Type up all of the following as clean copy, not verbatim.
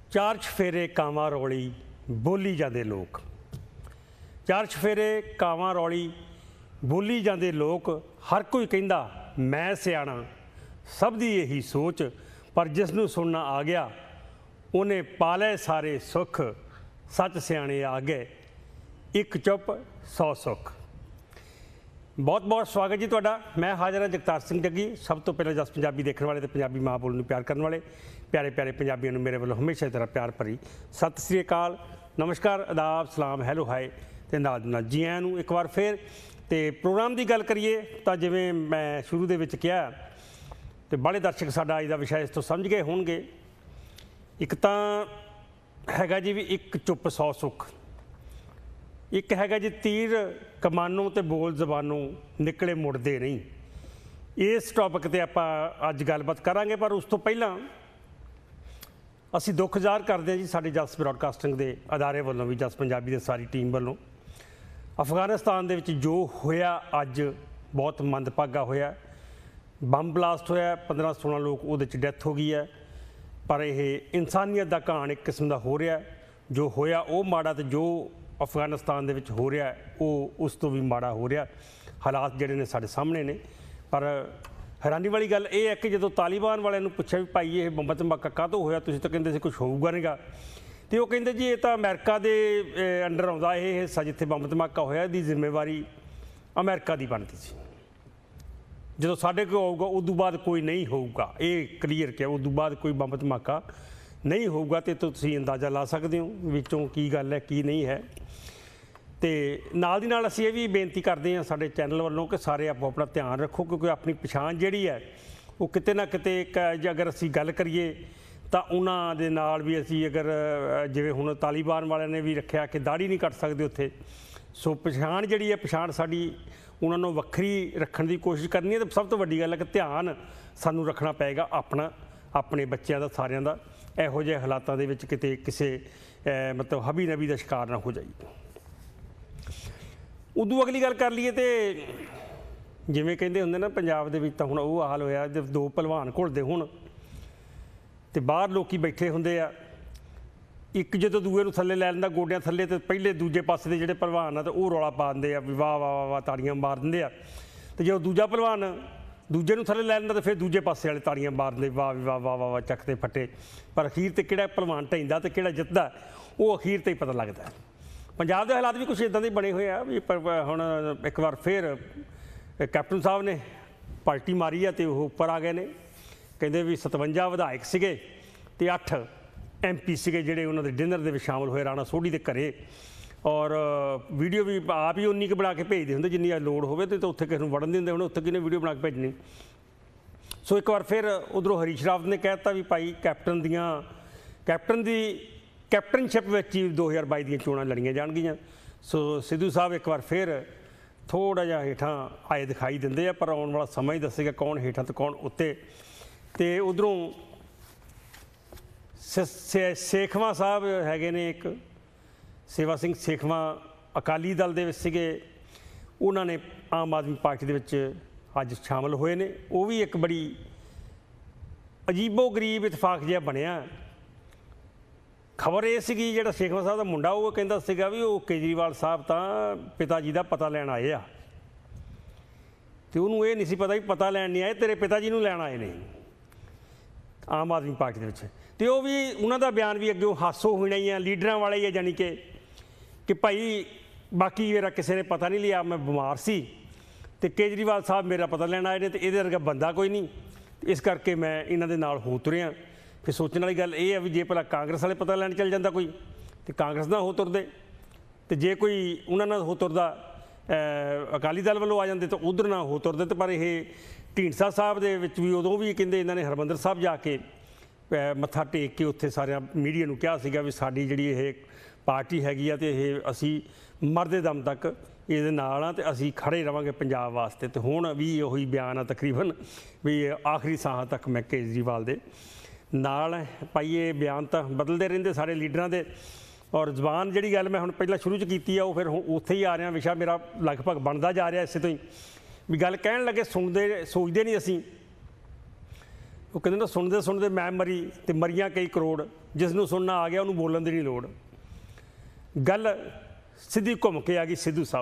चार चफेरे कावां रौली बोली जाते लोग। चार चफेरे कावां रौली बोली जाते लोग। हर कोई कहंदा मैं सियाणा, सब दी यही सोच, पर जिसनूं सुनना आ गया उन्हें पाले सारे सुख। सच सियाणे आ गए एक चुप सौ सुख। बहुत बहुत स्वागत जी तुहाडा। मैं हाज़र हाँ जगतार सिंह जग्गी। सब तो पहले जस पंजाबी देखने वाले तो पंजाबी माँ बोलने प्यार करने वाले प्यारे प्यारे पंजाबियों ने मेरे वालों हमेशा तरह प्यार भरी सत श्री अकाल, नमस्कार, आदाब, सलाम, हैलो, हाय ते नाल नाल जी आयां नूं एक बार फिर। तो प्रोग्राम की गल करिए तो जिवें मैं शुरू दे विच कहा तो बड़े दर्शक साडा अज दा विषय इस तो समझ गए होणगे। एक तां हैगा जी भी एक चुप सौ सुख, एक हैगा जी तीर कमानों ते बोल जबानों निकले मुड़दे नहीं। इस टॉपिक ते आपां अज गलबात करांगे, पर उस तो पहलां असीं दुख ज़ाहिर करते हैं जी साडे जस ब्रॉडकास्टिंग के अदारे वालों भी, जस पंजाबी की सारी टीम वालों अफगानिस्तान दे विच जो होया अज बहुत मंदभागा होया। बंब ब्लास्ट होया, 15-16 लोग उहदे च डैथ हो गई है। पर यह इंसानियत का घाण एक किस्म का हो रहा। जो होया वो माड़ा, तो जो अफगानिस्तान दे विच हो रहा वो उस तो भी माड़ा हो रहा। हालात जिहड़े ने साडे सामने ने। पर हैरानी वाली गल यह है कि जो तालीबान वाले नूं पुछया भी भाई ये बंब धमाका काहतों होया, तुसीं तां कहिंदे सी कुछ होऊगा नहींगा, तो वो कहिंदे जी ये तो अमेरिका के अंडर आउंदा ये हिस्सा जिथे बंब धमाका होया, इसकी जिम्मेवारी अमेरिका की बनती सी। जो साढ़े को आऊगा उदों बाद कोई नहीं होऊगा, ये क्लीयर किया, उदों बाद कोई बंब धमाका नहीं होऊगा। तो तुसीं अंदाज़ा ला सकते हो विचों की गल है की नहीं है। तो नाल दी नाल असीं ये भी बेनती करते हैं साडे चैनल वालों कि सारे आपो अपना ध्यान रखो, क्योंकि अपनी पछाण जिहड़ी है वो किते ना किते अगर असीं गल करिए तो उन्हां दे नाल भी असीं अगर जिवें हुण तालीबान वालिਆਂ ने भी रखिया कि दाड़ी नहीं कट सकते उत्थे। सो पछाण जिहड़ी है पछाण साडी उन्हां नूं वक्खरी रखण दी कोशिश करनी है। तो सब तो वड्डी गल है कि ध्यान सानूं रखना पएगा अपना, अपने बच्चों का, सारिਆਂ ਦਾ। ਇਹੋ ਜਿਹੇ हालातों ਦੇ ਵਿੱਚ किते किसी मतलब हबी नबी का शिकार ना हो जाइए। उदों अगली गल कर लीए तो जिवें कहंदे हुंदे ना पंजाब दे विच तां हुण ओह हाल होया जब दो भलवान घुलदे होण ते बाहर लोकी बैठे हुंदे आ, एक जो दूए नूं थल्ले लै लैंदा गोडियां थल्ले, तो पहले दूजे पासे दे जिहड़े भलवान आ तो वह रौला पा दिंदे आ भी वाह वाह वाह ताड़ियां मार दिंदे आ। तो जो दूजा भलवान दूजे नूं थल्ले लै लैंदा तो फिर दूजे पासे वाले ताड़ियां मार दिंदे वाह वाह वाह वाह वाह चकते फट्टे। पर अखीर ते किहड़ा भलवान ढहिंदा ते किहड़ा जितदा वो अखीर ते ही पता लगदा है। पंजाब के हालात भी कुछ इदां दे बने हुए आ भी हुण एक बार फिर कैप्टन साहब ने पार्टी मारी है तो उपर आ गए ने। कहते भी 57 विधायक सीगे ते 8 MP सीगे जिहड़े उन्हां दे डिनर दे विच शामिल होए राणा सोढी दे घरे। और वीडियो भी आप ही उन्नी बना के भेजते होंगे जिन्नी लोड़ होवे तो उत्थे किसी नूं वड़न दिंदे होणे, उत्थे किहने वीडियो बना के भेजनी। सो एक बार फिर उधरों हरीश रावत ने कहता भी भाई कैप्टन की कैप्टनशिप में ही 2022 दी चोणां लड़ियां जाणगियां। सो सिद्धू साहब एक बार फिर थोड़ा जिहा हेठां आए दिखाई दिंदे आ, पर आउण वाला समा ही दसेगा कौन हेठां तो कौन उत्ते। तो उधरों सेखवां साहब हैगे ने, एक सेवा सिंह सेखवां अकाली दल दे विच सीगे, उन्होंने आम आदमी पार्टी दे विच अज शामिल होए ने। वो भी एक बड़ी अजीबो गरीब इतफाक जिहा बनिया। खबर ये सीगी जिहड़ा सेखवां साहब का मुंडा वो कहंदा सीगा भी वो केजरीवाल साहब तां पिता जी का पता लैण आए आ, तो उन्होंने ये नहीं सी पता भी पता लैण नहीं आए, तेरे पिता जी नूं लैण आए ने आम आदमी पार्टी दे विच। तो वो भी उन्हां दा बयान भी अग्गों हासो होना ही है, लीडरां वाला ही है, जानी कि भाई बाकी मेरा किसी ने पता नहीं लिया, मैं बीमार सी तो केजरीवाल साहब मेरा पता लैण आए ने, तो इहदे वर्गा बंदा कोई नहीं, इस करके मैं इन्हां दे नाल हो तुरिया। फिर सोचने वाली गल ये है भी जे भला कांग्रेस वाले पता लैण चल जाता कोई तो कांग्रेस ना हो तुरदे, तो जे कोई उन्हां नाल हो तुरदा अकाली दल वालों आ जाते तो उधर ना हो तुरदे। तो पर यह ढींडसा साहब दे विच भी उदों भी कहंदे इन्हां ने हरमंदर साहब जाके मत्था टेक के उत्थे सारे मीडिया नूं कहा सीगा भी साडी जिहड़ी ये पार्टी हैगी आ ते ये असीं मरदे दम तक इहदे नाल आ ते असीं खड़े रहांगे पंजाब वास्ते। तो हुण भी उही बयान आ तकरीबन भी आखिरी साह तक मैं केजरीवाल दे नाल भाई। ये बयान तो बदलते रहंदे सारे लीडरां दे, और जबान जिहड़ी गल मैं हुण पहलां शुरू च कीती आ वो फिर उत्थे ही आ रहा, विशा मेरा लगभग बनदा जा रहा इसे तो ही भी गल कहण लगे सुणदे सोचदे नहीं असीं। ਉਹ ਕਹਿੰਦੇ ਨਾ ਸੁਣਦੇ ਸੁਣਦੇ ਮੈਂ ਮਰੀ ਤੇ ਮਰੀਆਂ ਕਈ ਕਰੋੜ, ਜਿਸ ਨੂੰ ਸੁਣਨਾ ਆ ਗਿਆ ਉਹਨੂੰ ਬੋਲਣ ਦੀ ਨਹੀਂ ਲੋੜ। ਗੱਲ ਸਿੱਧੀ ਘੁੰਮ ਕੇ ਆ ਗਈ ਸਿੱਧੂ ਸਾਹਿਬ।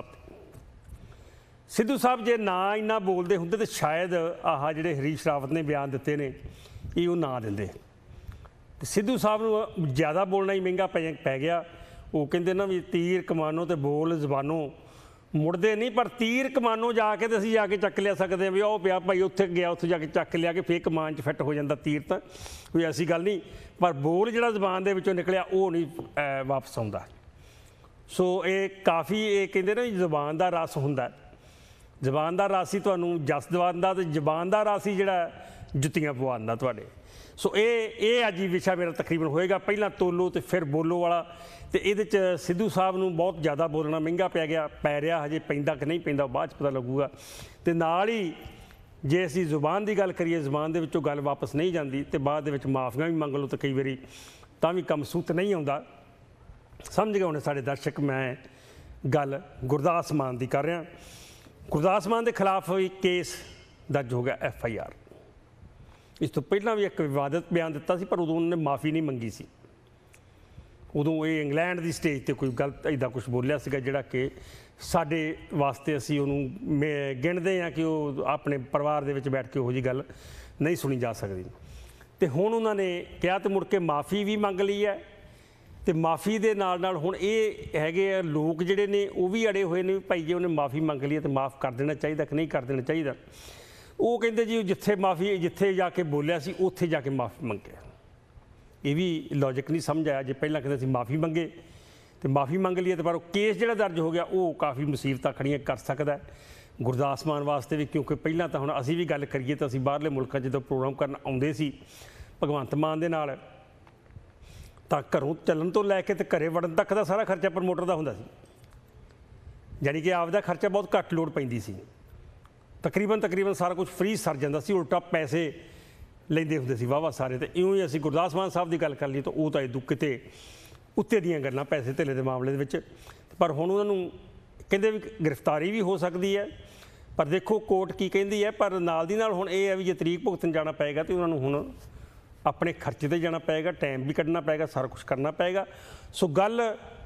ਸਿੱਧੂ ਸਾਹਿਬ ਜੇ ਨਾ ਇੰਨਾ ਬੋਲਦੇ ਹੁੰਦੇ ਤਾਂ ਸ਼ਾਇਦ ਆਹ ਜਿਹੜੇ ਹਰੀਸ਼ ਰਾਵਤ ਨੇ ਬਿਆਨ ਦਿੱਤੇ ਨੇ ਇਹ ਉਹ ਨਾ ਦਿੰਦੇ। ਤੇ ਸਿੱਧੂ ਸਾਹਿਬ ਨੂੰ ਜ਼ਿਆਦਾ ਬੋਲਣਾ ਹੀ ਮਹਿੰਗਾ ਪੈ ਗਿਆ। ਉਹ ਕਹਿੰਦੇ ਨਾ ਵੀ ਤੀਰ ਕਮਾਨੋ ਤੇ ਬੋਲ ਜ਼ਬਾਨੋਂ ਮੁੜਦੇ ਨਹੀਂ, ਪਰ ਤੀਰ ਕਮਾਨੋ ਜਾ ਕੇ ਤੇ ਅਸੀਂ ਜਾ ਕੇ ਚੱਕ ਲਿਆ ਸਕਦੇ ਹਾਂ ਵੀ ਉਹ ਪਿਆ ਭਾਈ ਉੱਥੇ ਗਿਆ, ਉੱਥੇ ਜਾ ਕੇ ਚੱਕ ਲਿਆ ਕਿ ਫੇਰ ਕਮਾਨ 'ਚ ਫਿੱਟ ਹੋ ਜਾਂਦਾ ਤੀਰ, ਤਾਂ ਕੋਈ ਐਸੀ ਗੱਲ ਨਹੀਂ। ਪਰ ਬੋਲ ਜਿਹੜਾ ਜ਼ਬਾਨ ਦੇ ਵਿੱਚੋਂ ਨਿਕਲਿਆ ਉਹ ਨਹੀਂ ਵਾਪਸ ਆਉਂਦਾ। ਸੋ ਇਹ ਕਾਫੀ ਇਹ ਕਹਿੰਦੇ ਨਾ ਜ਼ਬਾਨ ਦਾ ਰਸ ਹੁੰਦਾ, ਜ਼ਬਾਨ ਦਾ ਰਸ ਹੀ ਤੁਹਾਨੂੰ ਜਸ ਦਿਵਾਉਂਦਾ ਤੇ ਜ਼ਬਾਨ ਦਾ ਰਸ ਹੀ ਜਿਹੜਾ ਜੁੱਤੀਆਂ ਪਵਾਉਂਦਾ ਤੁਹਾਡੇ। ਸੋ ਇਹ ਅੱਜ ਹੀ ਵਿਸ਼ਾ ਮੇਰਾ ਤਕਰੀਬਨ ਹੋਏਗਾ, ਪਹਿਲਾਂ ਤੋਲੋ ਤੇ ਫਿਰ ਬੋਲੋ ਵਾਲਾ। ਤੇ ਇਹਦੇ 'ਚ ਸਿੱਧੂ ਸਾਹਿਬ ਨੂੰ ਬਹੁਤ ਜ਼ਿਆਦਾ ਬੋਲਣਾ ਮਹਿੰਗਾ ਪੈ ਰਿਹਾ, ਹਜੇ ਪੈਂਦਾ ਕਿ ਨਹੀਂ ਪੈਂਦਾ ਬਾਅਦ 'ਚ ਪਤਾ ਲੱਗੂਗਾ। ਤੇ ਨਾਲ ਹੀ ਜੇ ਅਸੀਂ ਜ਼ੁਬਾਨ ਦੀ ਗੱਲ ਕਰੀਏ, ਜ਼ੁਬਾਨ ਦੇ ਵਿੱਚੋਂ ਗੱਲ ਵਾਪਸ ਨਹੀਂ ਜਾਂਦੀ ਤੇ ਬਾਅਦ ਦੇ ਵਿੱਚ ਮਾਫੀਆਂ ਵੀ ਮੰਗ ਲਓ ਤਾਂ ਕਈ ਵਾਰੀ ਤਾਂ ਵੀ ਕੰਮ ਸੂਤ ਨਹੀਂ ਆਉਂਦਾ। ਸਮਝ ਗਏ ਹੋਣੇ ਸਾਡੇ ਦਰਸ਼ਕ, ਮੈਂ ਗੱਲ ਗੁਰਦਾਸ ਮਾਨ ਦੀ ਕਰ ਰਿਹਾ। ਗੁਰਦਾਸ ਮਾਨ ਦੇ ਖਿਲਾਫ ਵੀ ਕੇਸ ਦਰਜ ਹੋ ਗਿਆ, FIR। ਇਸ ਤੋਂ ਪਹਿਲਾਂ ਵੀ ਇੱਕ ਵਿਵਾਦਤ ਬਿਆਨ ਦਿੱਤਾ ਸੀ, ਪਰ ਉਦੋਂ ਉਹਨੇ ਮਾਫੀ ਨਹੀਂ ਮੰਗੀ ਸੀ। ਉਦੋਂ ਇਹ ਇੰਗਲੈਂਡ ਦੀ ਸਟੇਜ 'ਤੇ ਕੋਈ ਗਲਤ ਇੱਦਾਂ ਕੁਛ ਬੋਲਿਆ ਸੀਗਾ ਜਿਹੜਾ ਕਿ ਸਾਡੇ ਵਾਸਤੇ ਅਸੀਂ ਉਹਨੂੰ ਗਿਣਦੇ ਹਾਂ ਕਿ ਉਹ ਆਪਣੇ ਪਰਿਵਾਰ ਦੇ ਵਿੱਚ ਬੈਠ ਕੇ ਉਹੋ ਜਿਹੀ ਗੱਲ ਨਹੀਂ ਸੁਣੀ ਜਾ ਸਕਦੀ। ਤੇ ਹੁਣ ਉਹਨਾਂ ਨੇ ਕਿਹਾ ਤੇ ਮੁੜ ਕੇ ਮਾਫੀ ਵੀ ਮੰਗ ਲਈ ਹੈ। ਤੇ ਮਾਫੀ ਦੇ ਨਾਲ ਨਾਲ ਹੁਣ ਇਹ ਹੈਗੇ ਆ ਲੋਕ ਜਿਹੜੇ ਨੇ ਉਹ ਵੀ ਅੜੇ ਹੋਏ ਨੇ ਵੀ ਭਾਈ ਜੇ ਉਹਨੇ ਮਾਫੀ ਮੰਗ ਲਈ ਤਾਂ ਮਾਫ ਕਰ ਦੇਣਾ ਚਾਹੀਦਾ ਕਿ ਨਹੀਂ ਕਰ ਦੇਣਾ ਚਾਹੀਦਾ। ਉਹ ਕਹਿੰਦੇ ਜੀ ਜਿੱਥੇ ਜਾ ਕੇ ਬੋਲਿਆ ਸੀ ਉੱਥੇ ਜਾ ਕੇ ਮਾਫੀ ਮੰਗਿਆ। ਇਹ ਵੀ ਲੌਜਿਕ ਨਹੀਂ ਸਮਝ ਆਇਆ। ਜੇ ਪਹਿਲਾਂ ਕਹਿੰਦੇ ਸੀ ਮਾਫੀ ਮੰਗੇ ਤੇ ਮਾਫੀ ਮੰਗ ਲਈ, ਤੇ ਪਰ ਉਹ ਕੇਸ ਜਿਹੜਾ ਦਰਜ ਹੋ ਗਿਆ ਉਹ ਕਾਫੀ ਮੁਸੀਬਤਾਂ ਖੜੀਆਂ ਕਰ ਸਕਦਾ ਗੁਰਦਾਸ ਮਾਨ ਵਾਸਤੇ ਵੀ। ਕਿਉਂਕਿ ਪਹਿਲਾਂ ਤਾਂ ਹੁਣ ਅਸੀਂ ਵੀ ਗੱਲ ਕਰੀਏ ਤਾਂ ਅਸੀਂ ਬਾਹਰਲੇ ਮੁਲਕਾਂ 'ਚ ਜਦੋਂ ਪ੍ਰੋਗਰਾਮ ਕਰਨ ਆਉਂਦੇ ਸੀ ਭਗਵੰਤ ਮਾਨ ਦੇ ਨਾਲ, ਤਾਂ ਘਰੋਂ ਚੱਲਣ ਤੋਂ ਲੈ ਕੇ ਤੇ ਘਰੇ ਵੜਨ ਤੱਕ ਦਾ ਸਾਰਾ ਖਰਚਾ ਪ੍ਰਮੋਟਰ ਦਾ ਹੁੰਦਾ ਸੀ। ਯਾਨੀ ਕਿ ਆਪਦਾ ਖਰਚਾ ਬਹੁਤ ਘੱਟ ਲੋੜ ਪੈਂਦੀ ਸੀ, ਤਕਰੀਬਨ ਸਾਰਾ ਕੁਝ ਫ੍ਰੀ ਸਰ ਜਾਂਦਾ ਸੀ, ਉਲਟਾ ਪੈਸੇ ਲੈਂਦੇ ਹੁੰਦੇ ਸੀ ਵਾਹਵਾ ਸਾਰੇ। ਤੇ ਇਉਂ ਹੀ ਅਸੀਂ ਗੁਰਦਾਸ ਮਾਨ ਸਾਹਿਬ ਦੀ ਗੱਲ ਕਰ ਲਈਏ ਤਾਂ ਉਹ ਤਾਂ ਇਦੋਂ ਕਿਤੇ ਉੱਤੇ ਦੀਆਂ ਗੱਲਾਂ ਪੈਸੇ ਧੇਲੇ ਦੇ ਮਾਮਲੇ ਦੇ ਵਿੱਚ। ਪਰ ਹੁਣ ਉਹਨਾਂ ਨੂੰ ਕਹਿੰਦੇ ਵੀ ਗ੍ਰਿਫਤਾਰੀ ਵੀ ਹੋ ਸਕਦੀ ਹੈ, ਪਰ ਦੇਖੋ ਕੋਰਟ ਕੀ ਕਹਿੰਦੀ ਹੈ। ਪਰ ਨਾਲ ਦੀ ਨਾਲ ਹੁਣ ਇਹ ਹੈ ਵੀ ਜੇ ਤਰੀਕ ਭੁਗਤਣ ਜਾਣਾ ਪਏਗਾ ਤਾਂ ਉਹਨਾਂ ਨੂੰ ਹੁਣ ਆਪਣੇ ਖਰਚੇ 'ਤੇ ਜਾਣਾ ਪਏਗਾ, ਟਾਈਮ ਵੀ ਕੱਢਣਾ ਪਏਗਾ, ਸਾਰਾ ਕੁਛ ਕਰਨਾ ਪਏਗਾ। ਸੋ ਗੱਲ